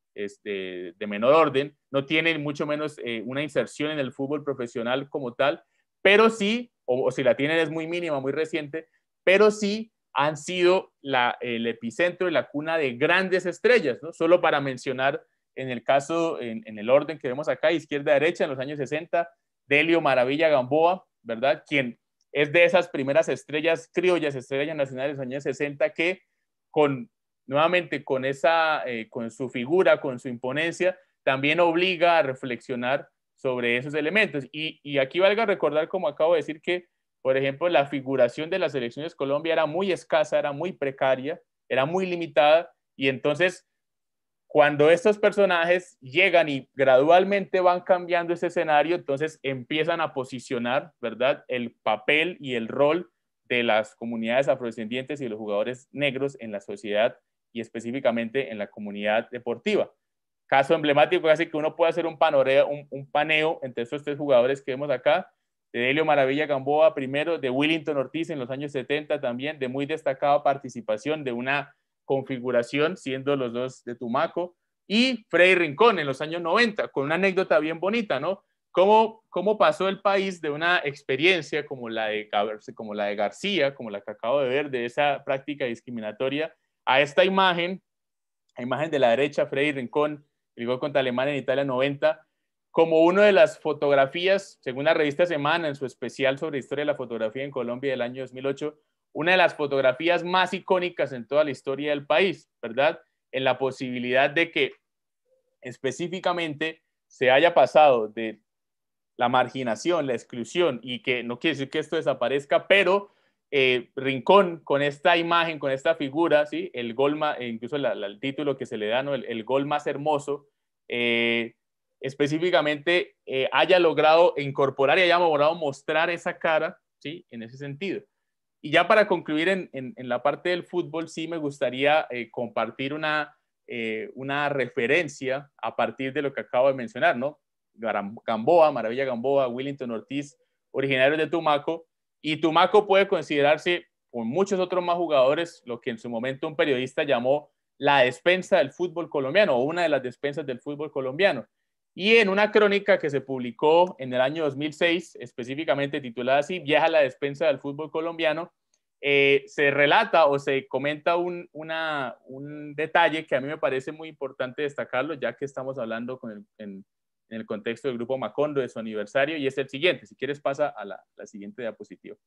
este, de menor orden, no tienen mucho menos eh, una inserción en el fútbol profesional como tal, pero sí, o, o si la tienen es muy mínima, muy reciente, pero sí han sido la, el epicentro y la cuna de grandes estrellas, ¿no? Solo para mencionar, en el caso, en, en el orden que vemos acá, izquierda-derecha, en los años sesenta, Delio Maravilla Gamboa, ¿verdad? Quien es de esas primeras estrellas criollas, estrellas nacionales de los años sesenta, que con, nuevamente con, esa, eh, con su figura, con su imponencia, también obliga a reflexionar sobre esos elementos. Y, y aquí valga recordar, como acabo de decir, que, por ejemplo, la figuración de las selecciones Colombia era muy escasa, era muy precaria, era muy limitada, y entonces cuando estos personajes llegan y gradualmente van cambiando ese escenario, entonces empiezan a posicionar, ¿verdad?, el papel y el rol de las comunidades afrodescendientes y de los jugadores negros en la sociedad y específicamente en la comunidad deportiva. Caso emblemático, así que uno puede hacer un, panoreo, un, un paneo entre estos tres jugadores que vemos acá, de Delio Maravilla Gamboa primero, de Willington Ortiz en los años setenta también, de muy destacada participación, de una configuración, siendo los dos de Tumaco, y Freddy Rincón en los años noventa, con una anécdota bien bonita, ¿no? Cómo, cómo pasó el país de una experiencia como la, de, como la de García, como la que acabo de ver, de esa práctica discriminatoria, a esta imagen, la imagen de la derecha, Freddy Rincón, el gol contra Alemania en Italia noventa, como una de las fotografías, según la revista Semana, en su especial sobre historia de la fotografía en Colombia del año dos mil ocho, una de las fotografías más icónicas en toda la historia del país, ¿verdad? En la posibilidad de que específicamente se haya pasado de la marginación, la exclusión, y que no quiere decir que esto desaparezca, pero eh, Rincón con esta imagen, con esta figura, ¿sí? El gol más, incluso la, la, el título que se le da, ¿no? el, el gol más hermoso, eh, específicamente eh, haya logrado incorporar y haya logrado mostrar esa cara, ¿sí? En ese sentido. Y ya para concluir en, en, en la parte del fútbol, sí me gustaría eh, compartir una, eh, una referencia a partir de lo que acabo de mencionar, ¿no? Gamboa, Maravilla Gamboa, Willington Ortiz, originarios de Tumaco, y Tumaco puede considerarse, con muchos otros más jugadores, lo que en su momento un periodista llamó la despensa del fútbol colombiano, o una de las despensas del fútbol colombiano. Y en una crónica que se publicó en el año dos mil seis, específicamente titulada así, Viaja la despensa del fútbol colombiano, eh, se relata o se comenta un, una, un detalle que a mí me parece muy importante destacarlo, ya que estamos hablando con el, en, en el contexto del Grupo Macondo de su aniversario, y es el siguiente. Si quieres, pasa a la, la siguiente diapositiva.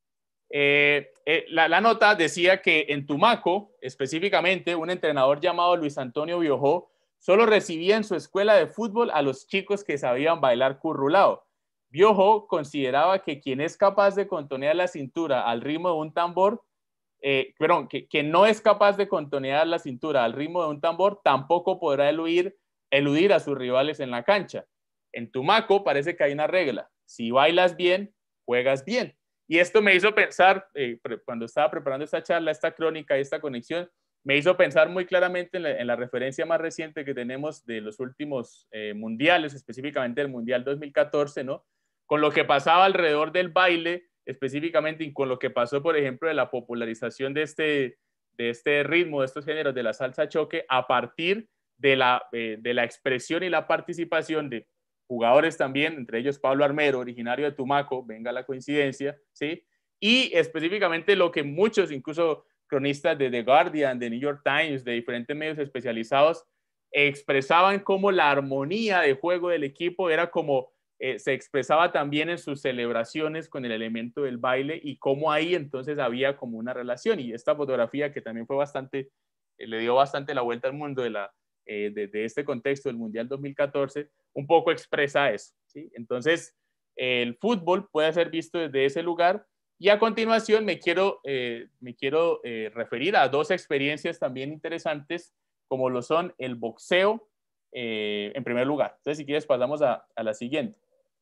Eh, eh, la, la nota decía que en Tumaco, específicamente, un entrenador llamado Luis Antonio Biojó solo recibía en su escuela de fútbol a los chicos que sabían bailar currulao. Biojó consideraba que quien es capaz de contonear la cintura al ritmo de un tambor, eh, perdón, que, que no es capaz de contonear la cintura al ritmo de un tambor, tampoco podrá eludir, eludir a sus rivales en la cancha. En Tumaco parece que hay una regla: si bailas bien, juegas bien. Y esto me hizo pensar, eh, cuando estaba preparando esta charla, esta crónica y esta conexión, me hizo pensar muy claramente en la, en la referencia más reciente que tenemos de los últimos eh, mundiales, específicamente el Mundial dos mil catorce, ¿no? Con lo que pasaba alrededor del baile, específicamente, y con lo que pasó, por ejemplo, de la popularización de este, de este ritmo, de estos géneros de la salsa choque, a partir de la, eh, de la expresión y la participación de jugadores también, entre ellos Pablo Armero, originario de Tumaco, venga la coincidencia, ¿sí? Y específicamente lo que muchos, incluso cronistas de The Guardian, de New York Times, de diferentes medios especializados, expresaban cómo la armonía de juego del equipo era como eh, se expresaba también en sus celebraciones con el elemento del baile y cómo ahí entonces había como una relación. Y esta fotografía que también fue bastante, eh, le dio bastante la vuelta al mundo de, la, eh, de, de este contexto del Mundial dos mil catorce, un poco expresa eso, ¿sí? Entonces, eh, el fútbol puede ser visto desde ese lugar. Y a continuación me quiero, eh, me quiero eh, referir a dos experiencias también interesantes, como lo son el boxeo, eh, en primer lugar. Entonces, si quieres, pasamos a, a la siguiente.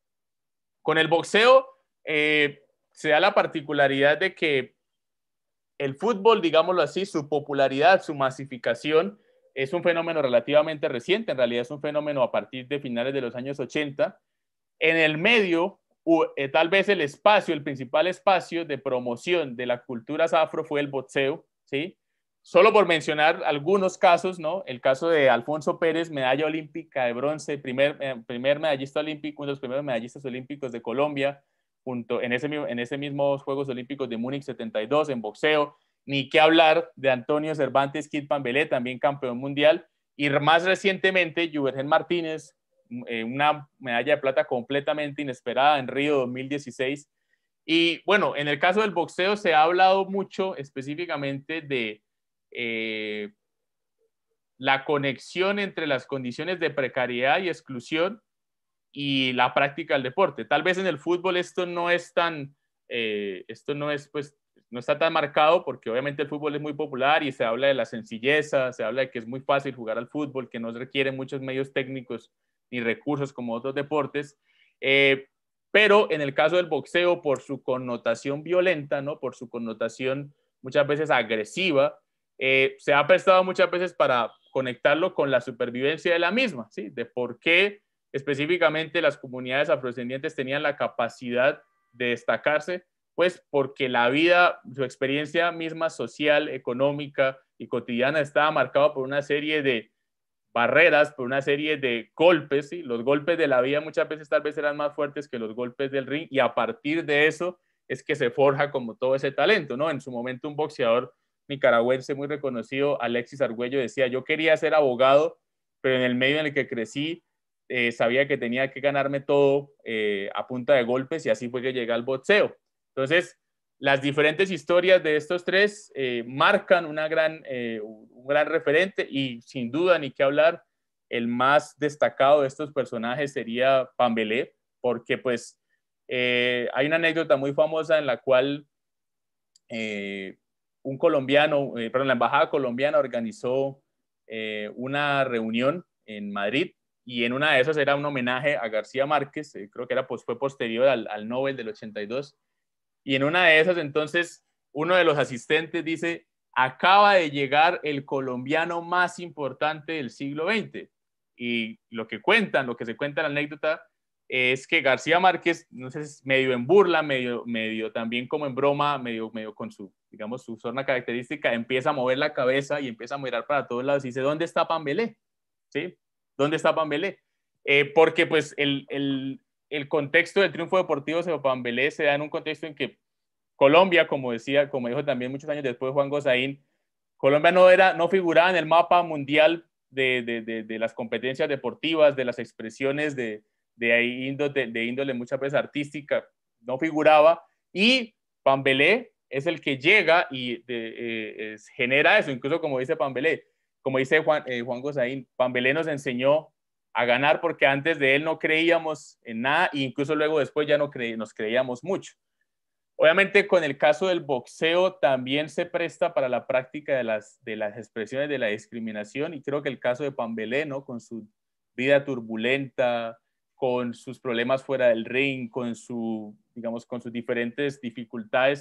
Con el boxeo eh, se da la particularidad de que el fútbol, digámoslo así, su popularidad, su masificación, es un fenómeno relativamente reciente. En realidad es un fenómeno a partir de finales de los años ochenta. En el medio, eh, tal vez el espacio, el principal espacio de promoción de las culturas afro fue el boxeo, ¿sí? Solo por mencionar algunos casos, ¿no? El caso de Alfonso Pérez, medalla olímpica de bronce, primer, eh, primer medallista olímpico, uno de los primeros medallistas olímpicos de Colombia, junto, en, ese, en ese mismos Juegos Olímpicos de Múnich setenta y dos en boxeo. Ni qué hablar de Antonio Cervantes Kid Pambelé, también campeón mundial. Y más recientemente, Juvergen Martínez, una medalla de plata completamente inesperada en Río dos mil dieciséis. Y bueno, en el caso del boxeo se ha hablado mucho específicamente de eh, la conexión entre las condiciones de precariedad y exclusión y la práctica del deporte. Tal vez en el fútbol esto no es tan, eh, esto no es pues no está tan marcado porque obviamente el fútbol es muy popular y se habla de la sencilleza, se habla de que es muy fácil jugar al fútbol, que no requiere muchos medios técnicos ni recursos como otros deportes, eh, pero en el caso del boxeo, por su connotación violenta, ¿no? Por su connotación muchas veces agresiva, eh, se ha prestado muchas veces para conectarlo con la supervivencia de la misma, ¿sí? De por qué específicamente las comunidades afrodescendientes tenían la capacidad de destacarse, pues porque la vida, su experiencia misma social, económica y cotidiana estaba marcada por una serie de barreras, por una serie de golpes, ¿sí? Los golpes de la vida muchas veces tal vez eran más fuertes que los golpes del ring y a partir de eso es que se forja como todo ese talento, ¿no? En su momento un boxeador nicaragüense muy reconocido, Alexis Argüello, decía, yo quería ser abogado, pero en el medio en el que crecí eh, sabía que tenía que ganarme todo eh, a punta de golpes y así fue que llegué al boxeo. Entonces, las diferentes historias de estos tres eh, marcan una gran, eh, un gran referente y sin duda ni qué hablar, el más destacado de estos personajes sería Pambelé, porque pues eh, hay una anécdota muy famosa en la cual eh, un colombiano, eh, perdón, la embajada colombiana organizó eh, una reunión en Madrid y en una de esas era un homenaje a García Márquez, eh, creo que era, pues, fue posterior al, al Nobel del ochenta y dos. Y en una de esas, entonces, uno de los asistentes dice, acaba de llegar el colombiano más importante del siglo veinte. Y lo que cuentan, lo que se cuenta en la anécdota, es que García Márquez, no sé, medio en burla, medio, medio también como en broma, medio, medio con su, digamos, su zona característica, empieza a mover la cabeza y empieza a mirar para todos lados y dice, ¿dónde está Pambelé? ¿Sí? ¿Dónde está Pambelé? Eh, porque pues el, el, el contexto del triunfo deportivo de Pambelé se da en un contexto en que Colombia, como decía, como dijo también muchos años después Juan Gozaín, Colombia no, era, no figuraba en el mapa mundial de, de, de, de las competencias deportivas, de las expresiones de, de, índole, de índole muchas veces artística, no figuraba, y Pambelé es el que llega y de, eh, es, genera eso, incluso como dice Pambelé, como dice Juan, eh, Juan Gozaín, Pambelé nos enseñó a ganar porque antes de él no creíamos en nada e incluso luego después ya no cre nos creíamos mucho. Obviamente con el caso del boxeo también se presta para la práctica de las, de las expresiones de la discriminación y creo que el caso de Pambelé, ¿no? Con su vida turbulenta, con sus problemas fuera del ring, con, su, digamos, con sus diferentes dificultades,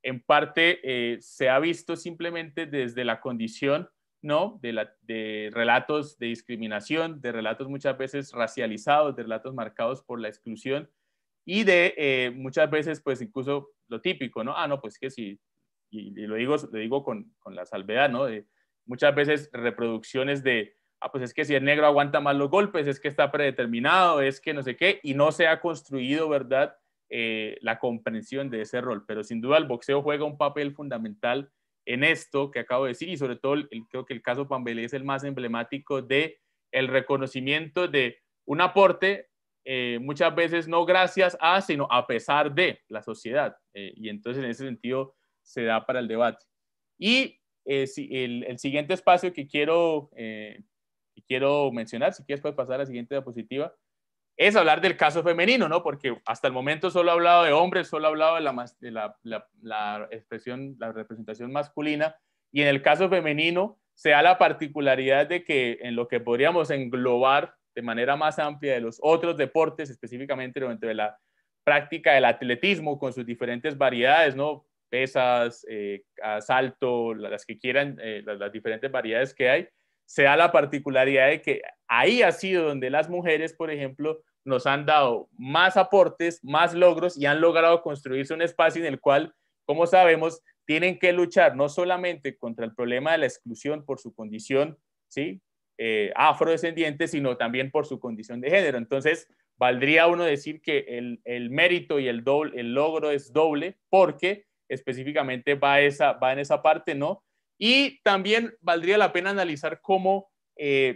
en parte eh, se ha visto simplemente desde la condición, ¿no? De, la, de relatos de discriminación, de relatos muchas veces racializados, de relatos marcados por la exclusión y de eh, muchas veces, pues incluso lo típico, ¿no? Ah, no, pues que sí, y, y lo digo, lo digo con, con la salvedad, ¿no? De muchas veces reproducciones de, ah, pues es que si el negro aguanta más los golpes, es que está predeterminado, es que no sé qué, y no se ha construido, ¿verdad?, eh, la comprensión de ese rol. Pero sin duda el boxeo juega un papel fundamental en esto que acabo de decir, y sobre todo el, creo que el caso Pambelé es el más emblemático de el reconocimiento de un aporte, eh, muchas veces no gracias a, sino a pesar de la sociedad. Eh, y entonces en ese sentido se da para el debate. Y eh, si, el, el siguiente espacio que quiero, eh, que quiero mencionar, si quieres puedes pasar a la siguiente diapositiva, es hablar del caso femenino, ¿no? Porque hasta el momento solo he hablado de hombres, solo he hablado de la, de la, la, la expresión, la representación masculina, y en el caso femenino se da la particularidad de que en lo que podríamos englobar de manera más amplia de los otros deportes, específicamente dentro de la práctica del atletismo con sus diferentes variedades, ¿no? Pesas, eh, salto, las que quieran, eh, las, las diferentes variedades que hay, se da la particularidad de que ahí ha sido donde las mujeres, por ejemplo, nos han dado más aportes, más logros y han logrado construirse un espacio en el cual, como sabemos, tienen que luchar no solamente contra el problema de la exclusión por su condición, ¿sí?, eh, afrodescendiente, sino también por su condición de género. Entonces, valdría uno decir que el, el mérito y el, doble, el logro es doble porque específicamente va, esa, va en esa parte, ¿no? Y también valdría la pena analizar cómo eh,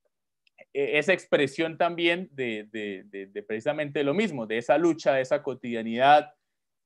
esa expresión también de, de, de, de precisamente lo mismo, de esa lucha, de esa cotidianidad,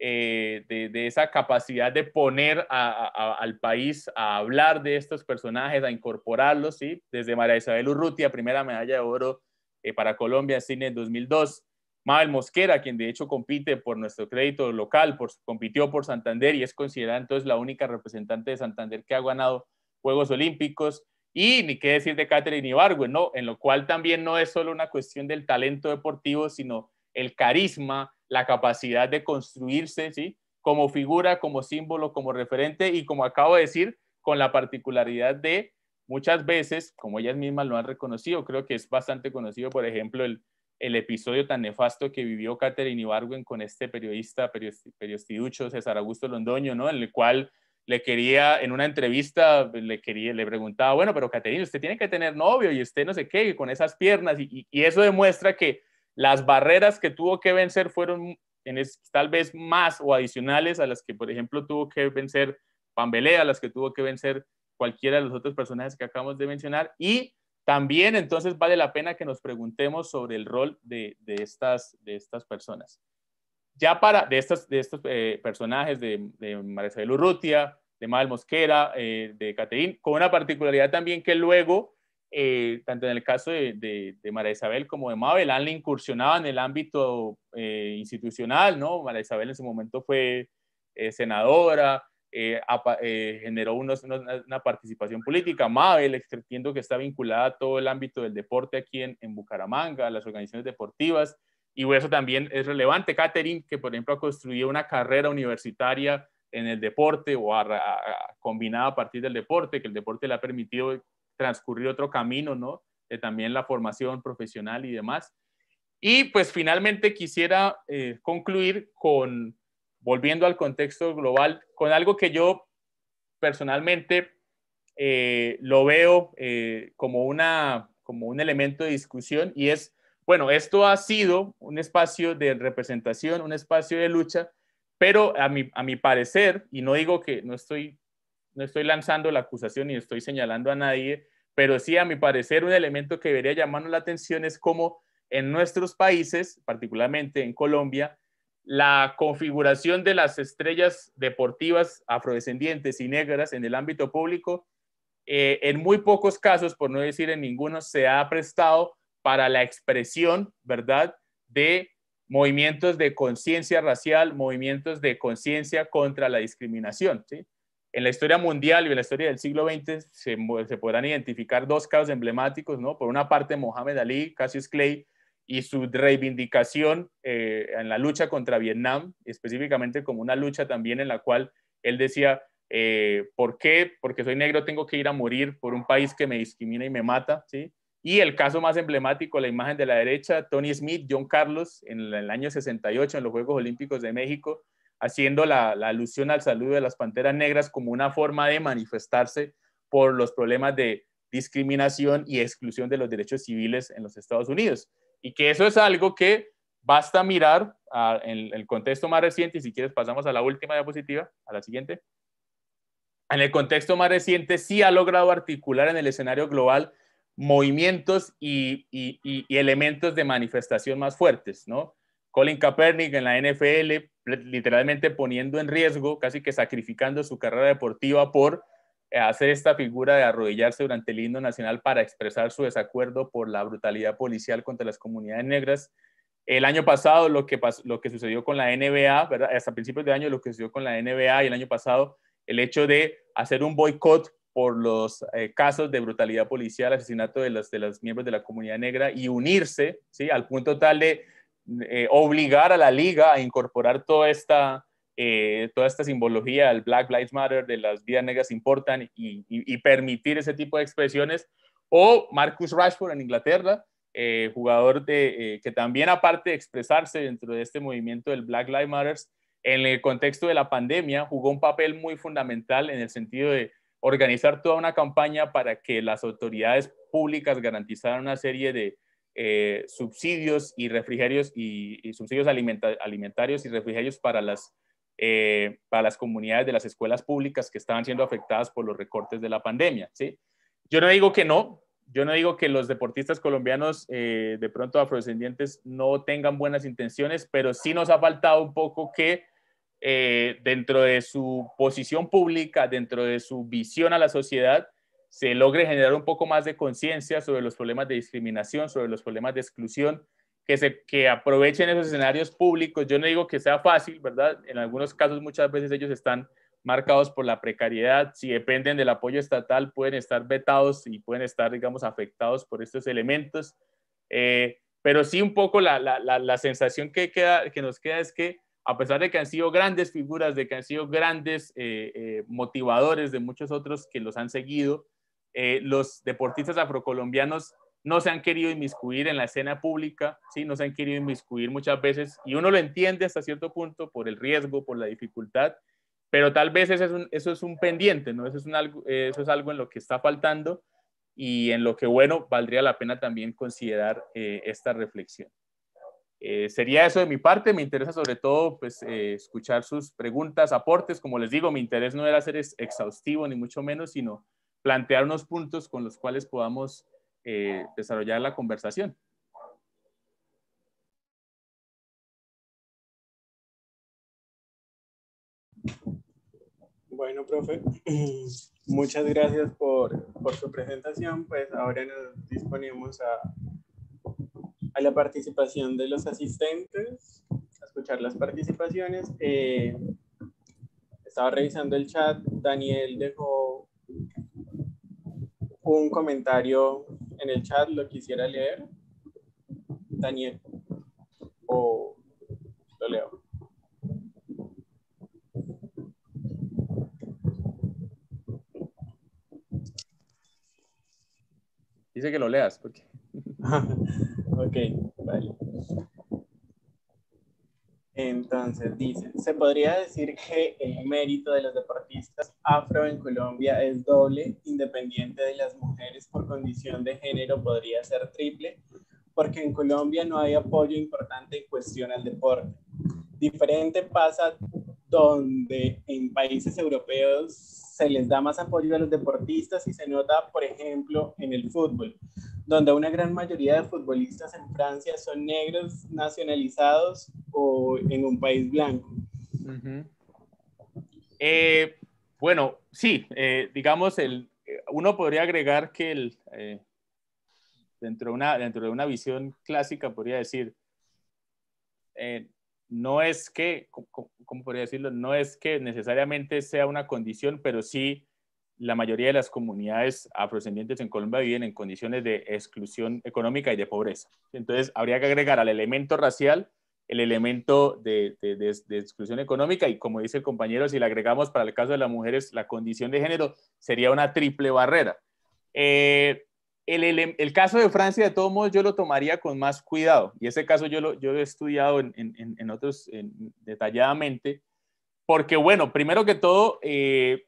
eh, de, de esa capacidad de poner a, a, al país a hablar de estos personajes, a incorporarlos, ¿sí? Desde María Isabel Urrutia, primera medalla de oro eh, para Colombia, Cine en dos mil dos, Mabel Mosquera, quien de hecho compite por nuestro crédito local, por, compitió por Santander y es considerada entonces la única representante de Santander que ha ganado Juegos Olímpicos. Y ni qué decir de Katherine Ibargüen, ¿no? En lo cual también no es solo una cuestión del talento deportivo, sino el carisma, la capacidad de construirse, ¿sí?, como figura, como símbolo, como referente y, como acabo de decir, con la particularidad de muchas veces, como ellas mismas lo han reconocido, creo que es bastante conocido, por ejemplo, el, el episodio tan nefasto que vivió Katherine Ibargüen con este periodista, periodistiducho César Augusto Londoño, ¿no?, en el cual le quería, en una entrevista, le quería, le preguntaba, bueno, pero Katherine, usted tiene que tener novio y usted no sé qué, con esas piernas, y, y eso demuestra que las barreras que tuvo que vencer fueron en es, tal vez más o adicionales a las que, por ejemplo, tuvo que vencer Pambelé, a las que tuvo que vencer cualquiera de los otros personajes que acabamos de mencionar, y también entonces vale la pena que nos preguntemos sobre el rol de, de, estas, de estas personas. Ya para, de estos, de estos eh, personajes de, de María Isabel Urrutia, de Mabel Mosquera, eh, de Katherine, con una particularidad también que luego, eh, tanto en el caso de, de, de María Isabel como de Mabel, han incursionado en el ámbito eh, institucional, ¿no? María Isabel en su momento fue eh, senadora, eh, a, eh, generó unos, una, una participación política. Mabel, entiendo que está vinculada a todo el ámbito del deporte aquí en, en Bucaramanga, a las organizaciones deportivas, y eso también es relevante. Katherine, que por ejemplo ha construido una carrera universitaria en el deporte o a, a, a, combinada a partir del deporte, que el deporte le ha permitido transcurrir otro camino, ¿no?, de también la formación profesional y demás. Y pues finalmente quisiera eh, concluir con, volviendo al contexto global, con algo que yo personalmente eh, lo veo eh, como, una, como un elemento de discusión, y es, bueno, esto ha sido un espacio de representación, un espacio de lucha, pero a mi, a mi parecer, y no digo que no estoy, no estoy lanzando la acusación ni estoy señalando a nadie, pero sí a mi parecer un elemento que debería llamarnos la atención es cómo en nuestros países, particularmente en Colombia, la configuración de las estrellas deportivas afrodescendientes y negras en el ámbito público, eh, en muy pocos casos, por no decir en ninguno, se ha prestado para la expresión, ¿verdad?, de movimientos de conciencia racial, movimientos de conciencia contra la discriminación, ¿sí? En la historia mundial y en la historia del siglo veinte se, se podrán identificar dos casos emblemáticos, ¿no? Por una parte, Mohamed Ali, Cassius Clay, y su reivindicación eh, en la lucha contra Vietnam, específicamente como una lucha también en la cual Él decía, eh, ¿por qué? Porque soy negro tengo que ir a morir por un país que me discrimina y me mata, ¿sí? Y el caso más emblemático, la imagen de la derecha, Tony Smith, John Carlos, en el año sesenta y ocho, en los Juegos Olímpicos de México, haciendo la, la alusión al saludo de las Panteras Negras como una forma de manifestarse por los problemas de discriminación y exclusión de los derechos civiles en los Estados Unidos. Y que eso es algo que basta mirar a, en el contexto más reciente, y si quieres pasamos a la última diapositiva, a la siguiente. En el contexto más reciente sí ha logrado articular en el escenario global movimientos y, y, y, y elementos de manifestación más fuertes, ¿no? Colin Kaepernick en la N F L, literalmente poniendo en riesgo, casi que sacrificando su carrera deportiva por hacer esta figura de arrodillarse durante el himno nacional para expresar su desacuerdo por la brutalidad policial contra las comunidades negras. El año pasado, lo que, pasó, lo que sucedió con la N B A, ¿verdad? Hasta principios de año, lo que sucedió con la N B A y el año pasado, el hecho de hacer un boicot por los eh, casos de brutalidad policial, asesinato de los, de los miembros de la comunidad negra y unirse, ¿sí? Al punto tal de eh, obligar a la liga a incorporar toda esta, eh, toda esta simbología del Black Lives Matter, de las vidas negras importan y, y, y permitir ese tipo de expresiones. O Marcus Rashford en Inglaterra, eh, jugador de, eh, que también aparte de expresarse dentro de este movimiento del Black Lives Matter, en el contexto de la pandemia jugó un papel muy fundamental en el sentido de organizar toda una campaña para que las autoridades públicas garantizaran una serie de eh, subsidios y refrigerios y, y subsidios alimenta alimentarios y refrigerios para las, eh, para las comunidades de las escuelas públicas que estaban siendo afectadas por los recortes de la pandemia, ¿sí? Yo no digo que no, yo no digo que los deportistas colombianos eh, de pronto afrodescendientes no tengan buenas intenciones, pero sí nos ha faltado un poco que Eh, dentro de su posición pública, dentro de su visión a la sociedad, se logre generar un poco más de conciencia sobre los problemas de discriminación, sobre los problemas de exclusión, que, se, que aprovechen esos escenarios públicos. Yo no digo que sea fácil, ¿verdad? En algunos casos muchas veces ellos están marcados por la precariedad. Si dependen del apoyo estatal, pueden estar vetados y pueden estar, digamos, afectados por estos elementos. Eh, pero sí un poco la, la, la, la sensación que, queda, que nos queda es que a pesar de que han sido grandes figuras, de que han sido grandes eh, eh, motivadores de muchos otros que los han seguido, eh, los deportistas afrocolombianos no se han querido inmiscuir en la escena pública, ¿sí? No se han querido inmiscuir muchas veces, y uno lo entiende hasta cierto punto por el riesgo, por la dificultad, pero tal vez eso es un, eso es un pendiente, ¿no? Eso es, un algo, eso es algo en lo que está faltando y en lo que, bueno, valdría la pena también considerar eh, esta reflexión. Eh, sería eso de mi parte. Me interesa sobre todo pues, eh, escuchar sus preguntas, aportes. Como les digo, mi interés no era ser exhaustivo ni mucho menos, sino plantear unos puntos con los cuales podamos eh, desarrollar la conversación. Bueno, profe, muchas gracias por, por su presentación. Pues ahora nos disponemos a, a la participación de los asistentes, a escuchar las participaciones. Eh, estaba revisando el chat. Daniel dejó un comentario en el chat, lo quisiera leer. Daniel, o lo leo. Dice que lo leas. Porque... Ok, vale. Entonces dice, ¿se podría decir que el mérito de los deportistas afro en Colombia es doble, independiente de las mujeres por condición de género podría ser triple? Porque en Colombia no hay apoyo importante en cuestión al deporte. Diferente pasa donde en países europeos se les da más apoyo a los deportistas y se nota, por ejemplo, en el fútbol, donde una gran mayoría de futbolistas en Francia son negros nacionalizados o en un país blanco. Uh-huh. eh, bueno, sí, eh, digamos, el, uno podría agregar que el, eh, dentro, de una, dentro de una visión clásica podría decir, eh, no es que, ¿cómo, cómo podría decirlo? No es que necesariamente sea una condición, pero sí la mayoría de las comunidades afrodescendientes en Colombia viven en condiciones de exclusión económica y de pobreza. Entonces, habría que agregar al elemento racial el elemento de, de, de, de exclusión económica, y como dice el compañero, si le agregamos para el caso de las mujeres la condición de género, sería una triple barrera. Eh, el, el, el caso de Francia, de todos modos, yo lo tomaría con más cuidado, y ese caso yo lo, yo lo he estudiado en, en, en otros en, detalladamente, porque bueno, primero que todo, eh,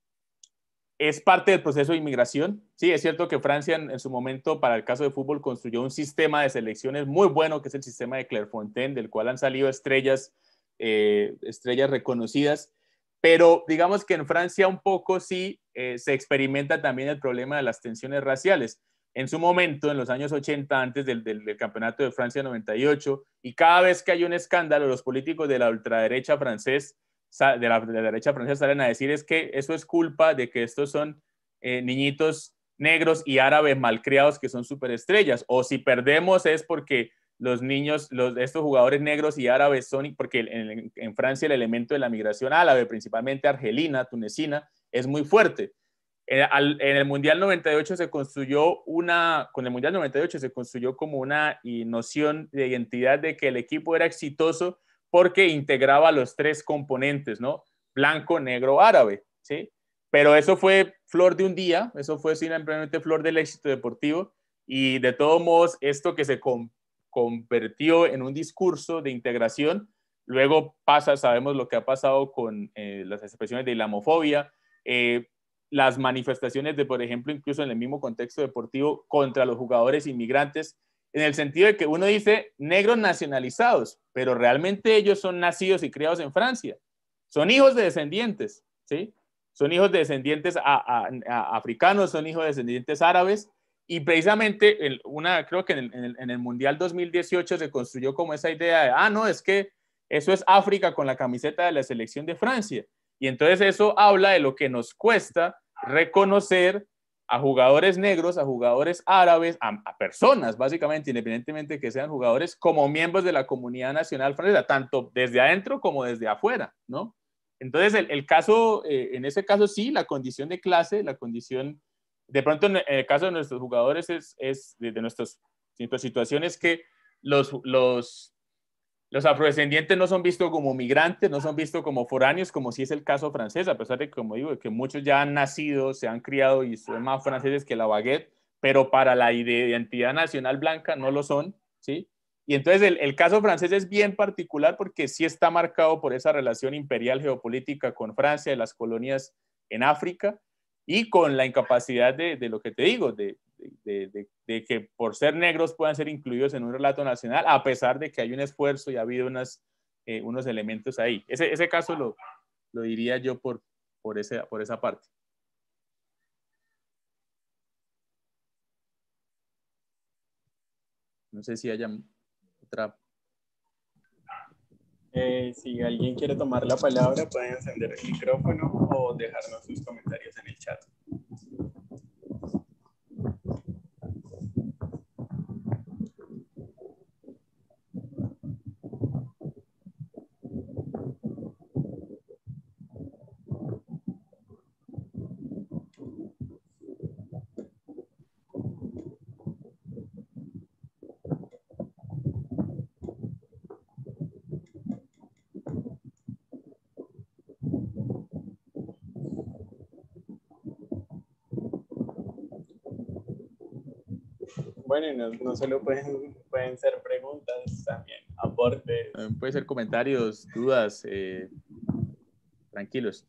es parte del proceso de inmigración. Sí, es cierto que Francia en, en su momento, para el caso de fútbol, construyó un sistema de selecciones muy bueno, que es el sistema de Clairefontaine, del cual han salido estrellas, eh, estrellas reconocidas, pero digamos que en Francia un poco sí eh, se experimenta también el problema de las tensiones raciales. En su momento, en los años ochenta, antes del, del, del campeonato de Francia noventa y ocho, y cada vez que hay un escándalo, los políticos de la ultraderecha francés de la, de la derecha francesa salen a decir es que eso es culpa de que estos son eh, niñitos negros y árabes malcriados que son superestrellas, o si perdemos es porque los niños, los, estos jugadores negros y árabes son, porque en, en Francia el elemento de la migración árabe, principalmente argelina, tunecina, es muy fuerte. En, al, en el Mundial noventa y ocho se construyó una, con el Mundial noventa y ocho se construyó como una noción de identidad de que el equipo era exitoso porque integraba los tres componentes, ¿no? Blanco, negro, árabe, ¿sí? Pero eso fue flor de un día, eso fue simplemente flor del éxito deportivo, y de todos modos esto que se con, convirtió en un discurso de integración, luego pasa, sabemos lo que ha pasado con eh, las expresiones de islamofobia, eh, las manifestaciones de, por ejemplo, incluso en el mismo contexto deportivo, contra los jugadores inmigrantes, en el sentido de que uno dice negros nacionalizados, pero realmente ellos son nacidos y criados en Francia. Son hijos de descendientes, ¿sí? Son hijos de descendientes a, a, a africanos, son hijos de descendientes árabes, y precisamente el, una, creo que en el, en el Mundial dos mil dieciocho se construyó como esa idea de, ah, no, es que eso es África con la camiseta de la selección de Francia. Y entonces eso habla de lo que nos cuesta reconocer a jugadores negros, a jugadores árabes, a, a personas, básicamente, independientemente de que sean jugadores, como miembros de la comunidad nacional francesa, tanto desde adentro como desde afuera, ¿no? Entonces, el, el caso, eh, en ese caso sí, la condición de clase, la condición, de pronto en el caso de nuestros jugadores es, es de, de nuestras situaciones que los, los, los afrodescendientes no son vistos como migrantes, no son vistos como foráneos, como si es el caso francés, a pesar de que, como digo, que muchos ya han nacido, se han criado y son más franceses que la baguette, pero para la identidad nacional blanca no lo son, ¿sí? Y entonces el, el caso francés es bien particular porque sí está marcado por esa relación imperial geopolítica con Francia, de las colonias en África, y con la incapacidad de, de lo que te digo, de, de, de, de que por ser negros puedan ser incluidos en un relato nacional, a pesar de que hay un esfuerzo y ha habido unas, eh, unos elementos ahí. Ese, ese caso lo, lo diría yo por, por, ese, por esa parte. No sé si haya otra. Eh, si alguien quiere tomar la palabra, pueden encender el micrófono o dejarnos sus comentarios en el chat. Bueno, no, no solo pueden, pueden ser preguntas, también aportes. También puede ser comentarios, dudas, eh, tranquilos.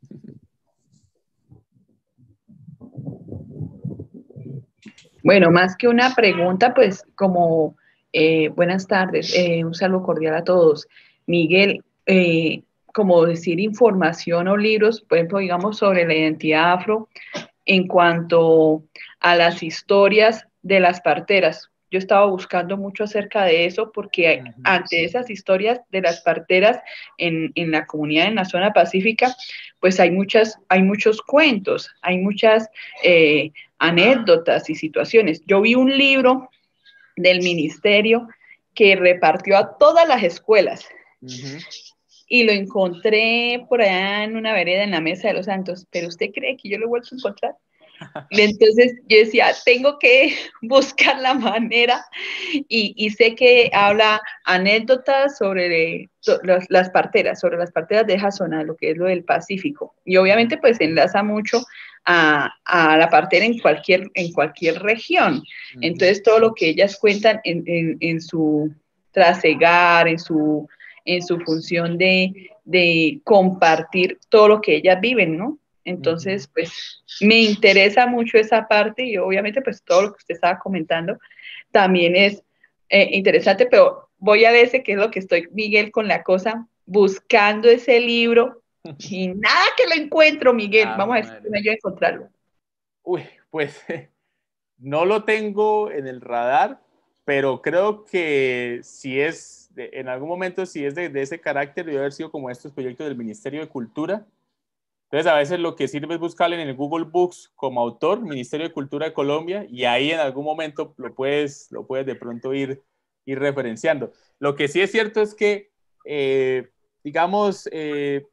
Bueno, más que una pregunta, pues como eh, buenas tardes, eh, un saludo cordial a todos. Miguel, eh, como decir información o libros, por ejemplo, digamos sobre la identidad afro en cuanto a las historias de las parteras. Yo estaba buscando mucho acerca de eso porque uh-huh. ante esas historias de las parteras en, en la comunidad en la zona pacífica, pues hay, muchas, hay muchos cuentos, hay muchas eh, anécdotas y situaciones. Yo vi un libro del ministerio que repartió a todas las escuelas uh-huh. y lo encontré por allá en una vereda en la Mesa de los Santos, pero ¿usted cree que yo lo he vuelto a encontrar? Entonces yo decía, tengo que buscar la manera y, y sé que habla anécdotas sobre las, las parteras, sobre las parteras de esa zona, lo que es lo del Pacífico. Y obviamente pues enlaza mucho a, a la partera en cualquier, en cualquier región. Entonces todo lo que ellas cuentan en, en, en su trasegar, en su, en su función de, de compartir todo lo que ellas viven, ¿no? Entonces, pues me interesa mucho esa parte y obviamente pues todo lo que usted estaba comentando también es eh, interesante, pero voy a ver qué es lo que estoy, Miguel, con la cosa, buscando ese libro y nada que lo encuentro, Miguel. Ah, Vamos a ver si madre. me ayuda a encontrarlo. Uy, pues no lo tengo en el radar, pero creo que si es, de, en algún momento, si es de, de ese carácter, debe haber sido como estos proyectos del Ministerio de Cultura. Entonces, a veces lo que sirve es buscarle en el Google Books como autor, Ministerio de Cultura de Colombia, y ahí en algún momento lo puedes, lo puedes de pronto ir, ir referenciando. Lo que sí es cierto es que, eh, digamos, eh,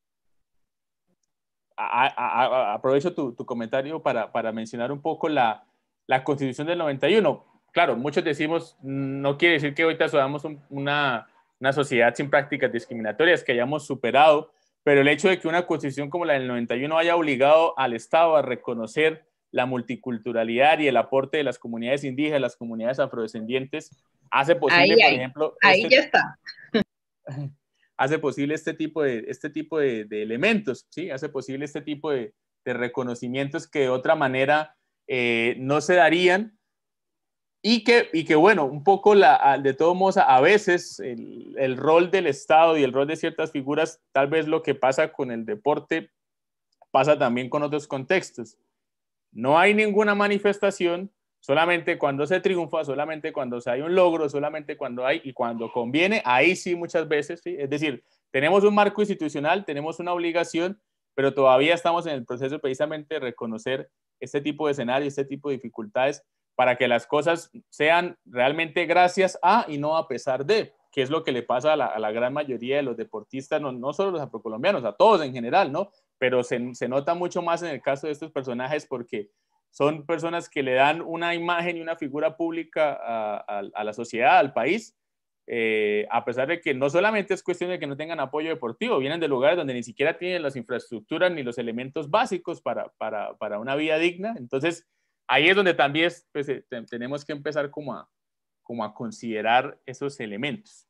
a, a, a, aprovecho tu, tu comentario para, para mencionar un poco la, la Constitución del noventa y uno. Claro, muchos decimos, no quiere decir que ahorita seamos un, una, una sociedad sin prácticas discriminatorias, que hayamos superado, pero el hecho de que una constitución como la del noventa y uno haya obligado al Estado a reconocer la multiculturalidad y el aporte de las comunidades indígenas, las comunidades afrodescendientes, hace posible, Ahí, por ahí, ejemplo, ahí este, ya está. hace posible este tipo de, este tipo de, de elementos, ¿sí? Hace posible este tipo de, de reconocimientos que de otra manera eh, no se darían. Y que, y que, bueno, un poco la, de todos modos, a veces el, el rol del Estado y el rol de ciertas figuras, tal vez lo que pasa con el deporte, pasa también con otros contextos. No hay ninguna manifestación, solamente cuando se triunfa, solamente cuando hay un logro, solamente cuando hay y cuando conviene, ahí sí muchas veces, ¿sí? Es decir, tenemos un marco institucional, tenemos una obligación, pero todavía estamos en el proceso precisamente de reconocer este tipo de escenarios, este tipo de dificultades, para que las cosas sean realmente gracias a y no a pesar de, que es lo que le pasa a la, a la gran mayoría de los deportistas, no, no solo los afrocolombianos, a todos en general, ¿no? Pero se, se nota mucho más en el caso de estos personajes porque son personas que le dan una imagen y una figura pública a, a, a la sociedad, al país, eh, a pesar de que no solamente es cuestión de que no tengan apoyo deportivo, vienen de lugares donde ni siquiera tienen las infraestructuras ni los elementos básicos para, para, para una vida digna. Entonces, ahí es donde también pues, tenemos que empezar como a, como a considerar esos elementos.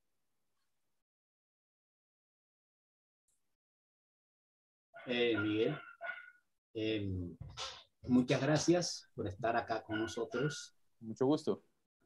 Eh, Miguel, eh, muchas gracias por estar acá con nosotros. Mucho gusto.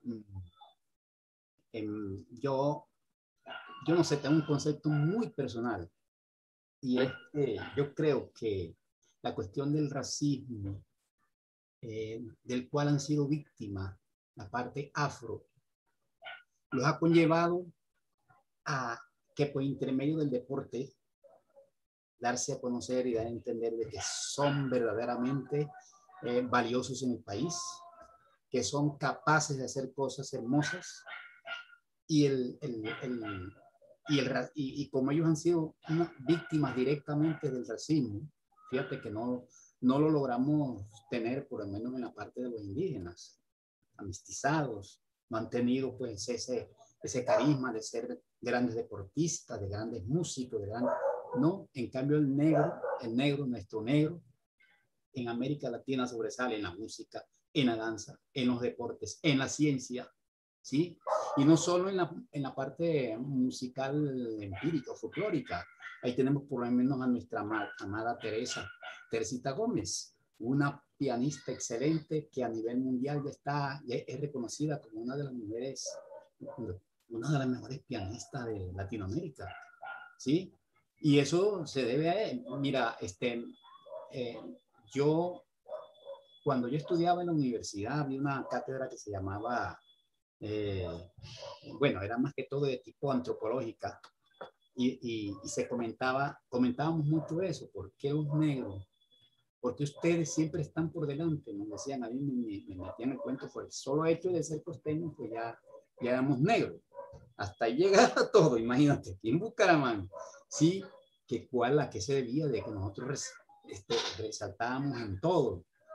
Eh, yo, yo no sé, tengo un concepto muy personal y es que yo creo que la cuestión del racismo eh, del cual han sido víctimas la parte afro, los ha conllevado a que por intermedio del deporte darse a conocer y dar a entender de que son verdaderamente eh, valiosos en el país, que son capaces de hacer cosas hermosas y, el, el, el, y, el, y, y como ellos han sido unas víctimas directamente del racismo, fíjate que no, no lo logramos tener por lo menos en la parte de los indígenas, amestizados, no han tenido pues ese, ese carisma de ser grandes deportistas, de grandes músicos, de grandes... No, en cambio el negro, el negro, nuestro negro, en América Latina sobresale en la música, en la danza, en los deportes, en la ciencia, ¿sí? Y no solo en la, en la parte musical empírica, folclórica. Ahí tenemos por lo menos a nuestra amada, amada Teresa, Teresita Gómez, una pianista excelente que a nivel mundial ya está, ya es reconocida como una de las mujeres, una de las mejores pianistas de Latinoamérica, ¿sí? Y eso se debe a él. Mira, este, eh, yo, cuando yo estudiaba en la universidad, había una cátedra que se llamaba, eh, bueno, era más que todo de tipo antropológica, y, y, y se comentaba, comentábamos mucho eso, ¿por qué los negros? Porque ustedes siempre están por delante, nos decían, a mí me, me metían el cuento por el solo hecho de ser costeños, pues ya, ya éramos negros. Hasta ahí llegaba todo, imagínate, aquí en Bucaramanga. Sí, que cuál, a qué se debía de que nosotros res, este, resaltábamos en todo.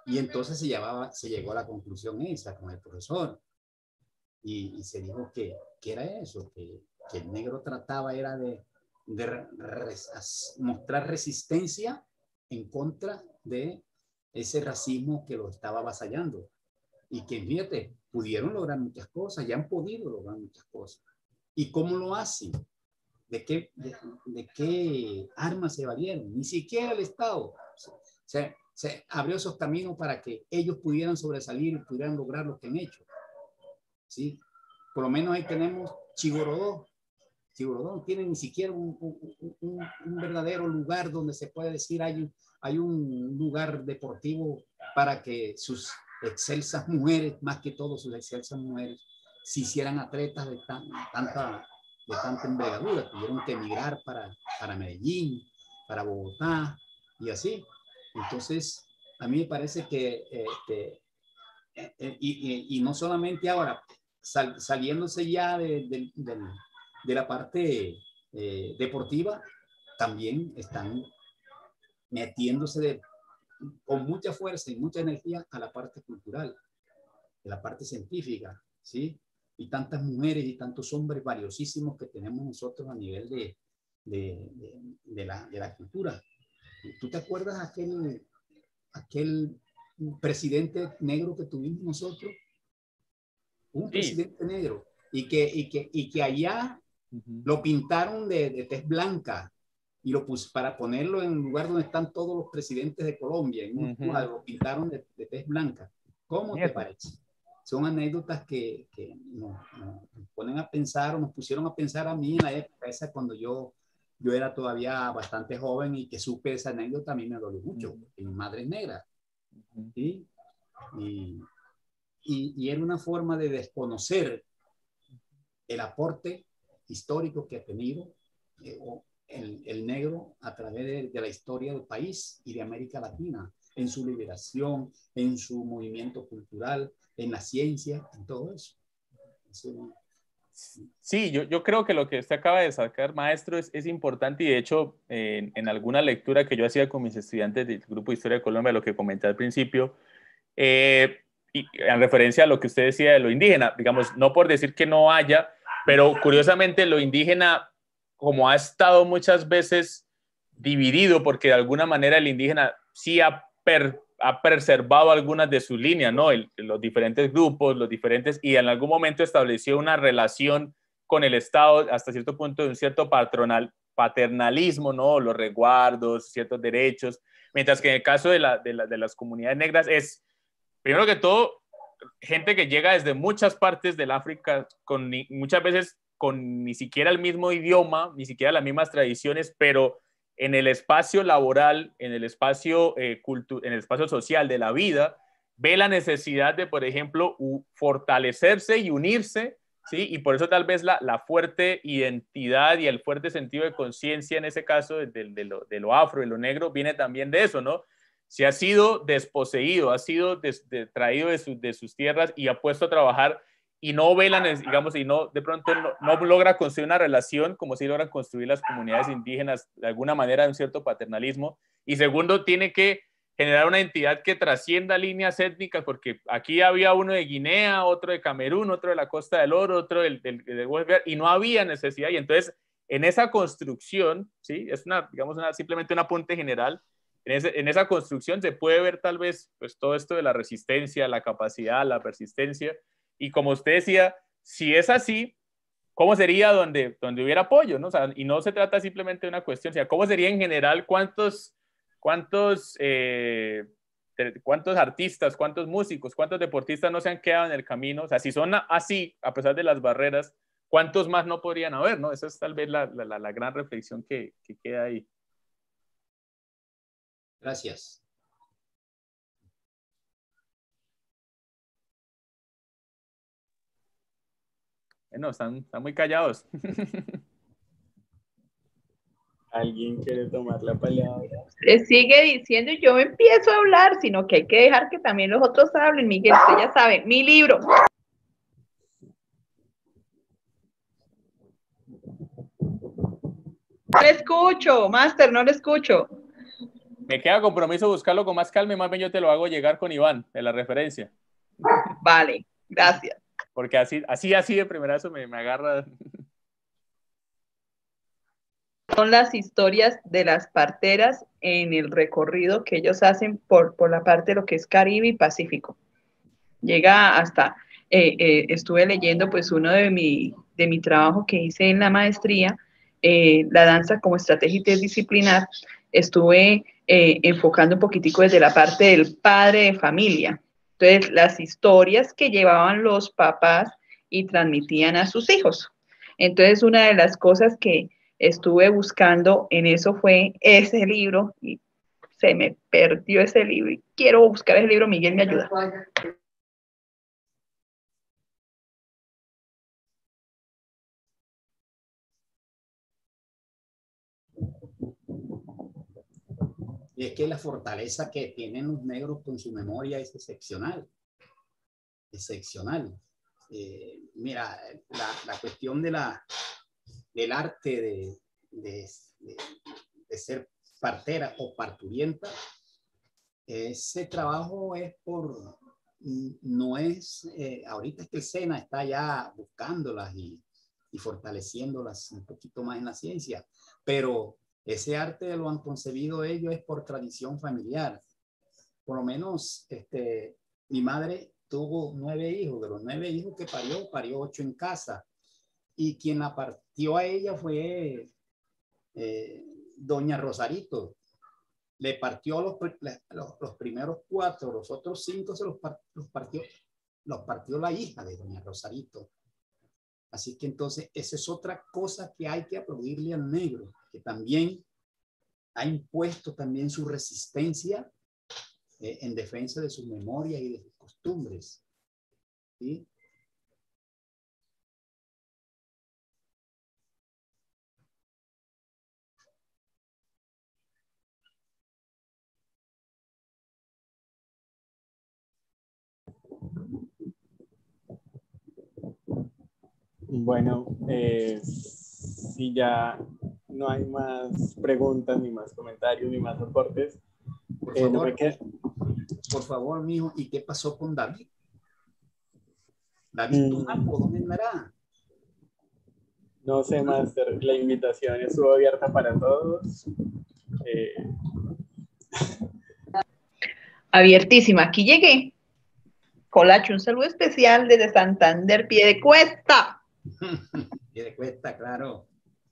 Y entonces se, llevaba, se llegó a la conclusión esa con el profesor. Y, y se dijo que, que era eso, que, que el negro trataba era de, de res, mostrar resistencia en contra de ese racismo que lo estaba avasallando. Y que, fíjate, pudieron lograr muchas cosas, ya han podido lograr muchas cosas. ¿Y cómo lo hacen? ¿De qué, de, de qué armas se valieron? Ni siquiera el Estado. Se, se abrió esos caminos para que ellos pudieran sobresalir y pudieran lograr lo que han hecho. ¿Sí? Por lo menos ahí tenemos Chigorodó. Chigorodó no tiene ni siquiera un, un, un, un verdadero lugar donde se puede decir hay, hay un lugar deportivo para que sus excelsas mujeres, más que todo sus excelsas mujeres, se hicieran atletas de, tan, tanta, de tanta envergadura. Tuvieron que emigrar para, para Medellín, para Bogotá y así. Entonces, a mí me parece que, este, eh, y, y, y no solamente ahora, sal, saliéndose ya de, de, de, de la parte eh, deportiva, también están metiéndose de, con mucha fuerza y mucha energía a la parte cultural, de la parte científica, ¿sí? Y tantas mujeres y tantos hombres valiosísimos que tenemos nosotros a nivel de, de, de, de, la, de la cultura. ¿Tú te acuerdas aquel, aquel presidente negro que tuvimos nosotros? Un sí. presidente negro. Y que, y que, y que allá uh-huh. lo pintaron de, de tez blanca y lo pus, para ponerlo en un lugar donde están todos los presidentes de Colombia. En un uh-huh. cuadro, lo pintaron de, de tez blanca. ¿Cómo Nieto. te parece? Son anécdotas que, que nos, nos ponen a pensar, o nos pusieron a pensar a mí en la época esa cuando yo Yo era todavía bastante joven y que supe esa anécdota, a mí me dolió mucho, porque mi madre es negra. ¿Sí? Y, y, y era una forma de desconocer el aporte histórico que ha tenido eh, el, el negro a través de, de la historia del país y de América Latina, en su liberación, en su movimiento cultural, en la ciencia, en todo eso. eso Sí, yo, yo creo que lo que usted acaba de sacar, maestro, es, es importante y de hecho en, en alguna lectura que yo hacía con mis estudiantes del Grupo de Historia de Colombia, lo que comenté al principio, eh, y en referencia a lo que usted decía de lo indígena, digamos, no por decir que no haya, pero curiosamente lo indígena, como ha estado muchas veces dividido, porque de alguna manera el indígena sí ha per, ha preservado algunas de sus líneas, ¿no? El, los diferentes grupos, los diferentes, y en algún momento estableció una relación con el Estado hasta cierto punto de un cierto patronal, paternalismo, ¿no? Los resguardos, ciertos derechos, mientras que en el caso de, la, de, la, de las comunidades negras es, primero que todo, gente que llega desde muchas partes del África, con ni, muchas veces con ni siquiera el mismo idioma, ni siquiera las mismas tradiciones, pero en el espacio laboral, en el espacio, eh, cultu- en el espacio social de la vida, ve la necesidad de, por ejemplo, u- fortalecerse y unirse, ¿sí? Y por eso tal vez la, la fuerte identidad y el fuerte sentido de conciencia en ese caso de, de, de, lo, de lo afro y lo negro viene también de eso, ¿no? Se ha sido desposeído, ha sido des, de, traído de, su, de sus tierras y ha puesto a trabajar y no ve la, digamos, y no, de pronto no, no logra construir una relación como si logran construir las comunidades indígenas de alguna manera, de un cierto paternalismo. Y segundo, tiene que generar una entidad que trascienda líneas étnicas, porque aquí había uno de Guinea, otro de Camerún, otro de la Costa del Oro, otro del, del, del Wolfgang, y no había necesidad. Y entonces, en esa construcción, ¿sí? Es una, digamos, una, simplemente un apunte general. En, ese, en esa construcción se puede ver tal vez pues, todo esto de la resistencia, la capacidad, la persistencia. Y como usted decía, si es así, ¿cómo sería donde, donde hubiera apoyo? ¿No? O sea, y no se trata simplemente de una cuestión, o sea, ¿cómo sería en general cuántos, cuántos, eh, cuántos artistas, cuántos músicos, cuántos deportistas no se han quedado en el camino? O sea, si son así, a pesar de las barreras, ¿cuántos más no podrían haber? ¿No? Esa es tal vez la, la, la gran reflexión que, que queda ahí. Gracias. Bueno, están, están muy callados. ¿Alguien quiere tomar la palabra? Le sigue diciendo y yo empiezo a hablar, sino que hay que dejar que también los otros hablen. Miguel, usted ya sabe, mi libro. No le escucho, Máster, no le escucho. Me queda compromiso buscarlo con más calma y más bien yo te lo hago llegar con Iván, de la referencia. Vale, gracias. Porque así, así, así de primerazo me, me agarra. Son las historias de las parteras en el recorrido que ellos hacen por, por la parte de lo que es Caribe y Pacífico. Llega hasta, eh, eh, estuve leyendo pues uno de mi, de mi trabajo que hice en la maestría, eh, la danza como estrategia interdisciplinar, estuve eh, enfocando un poquitico desde la parte del padre de familia. Entonces, las historias que llevaban los papás y transmitían a sus hijos. Entonces, una de las cosas que estuve buscando en eso fue ese libro y se me perdió ese libro y quiero buscar ese libro. Miguel, me ayuda. Y es que la fortaleza que tienen los negros con su memoria es excepcional. Excepcional. Eh, mira, la, la cuestión de la, del arte de, de, de, de ser partera o parturienta, ese trabajo es por, no es, eh, ahorita es que el SENA está ya buscándolas y, y fortaleciéndolas un poquito más en la ciencia, pero ese arte lo han concebido ellos es por tradición familiar. Por lo menos, este, mi madre tuvo nueve hijos, de los nueve hijos que parió, parió ocho en casa, y quien la partió a ella fue eh, doña Rosarito. Le partió los, los, los primeros cuatro, los otros cinco se los, los, partió, los partió la hija de doña Rosarito. Así que entonces esa es otra cosa que hay que aplaudirle al negro, que también ha impuesto también su resistencia eh, en defensa de sus memorias y de sus costumbres. ¿Sí? Bueno, eh, si ya no hay más preguntas, ni más comentarios, ni más aportes, Por eh, favor, no me queda... por favor, mijo, ¿y qué pasó con David? David Mm, Tumaco, ¿dónde andará? no sé, Master, la invitación estuvo abierta para todos. Eh, Abiertísima. Aquí llegué. Colacho, un saludo especial desde Santander, Piedecuesta. Piedecuesta, claro.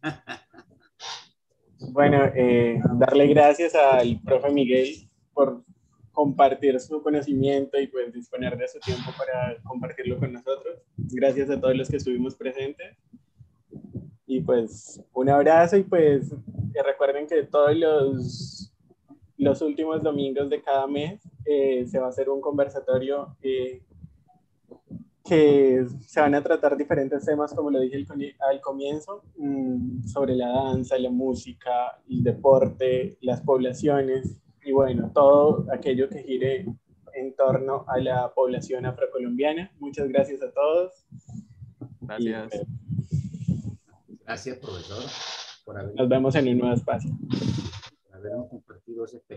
Bueno, eh, darle gracias al profe Miguel por compartir su conocimiento y pues disponer de su tiempo para compartirlo con nosotros. Gracias a todos los que estuvimos presentes. Y pues un abrazo y pues que recuerden que todos los, los últimos domingos de cada mes eh, se va a hacer un conversatorio eh, que se van a tratar diferentes temas, como lo dije al comienzo, sobre la danza, la música, el deporte, las poblaciones y bueno, todo aquello que gire en torno a la población afrocolombiana. Muchas gracias a todos. Gracias. Y, Gracias, profesor, por haber, nos vemos en un nuevo espacio. por habernos compartido esa experiencia.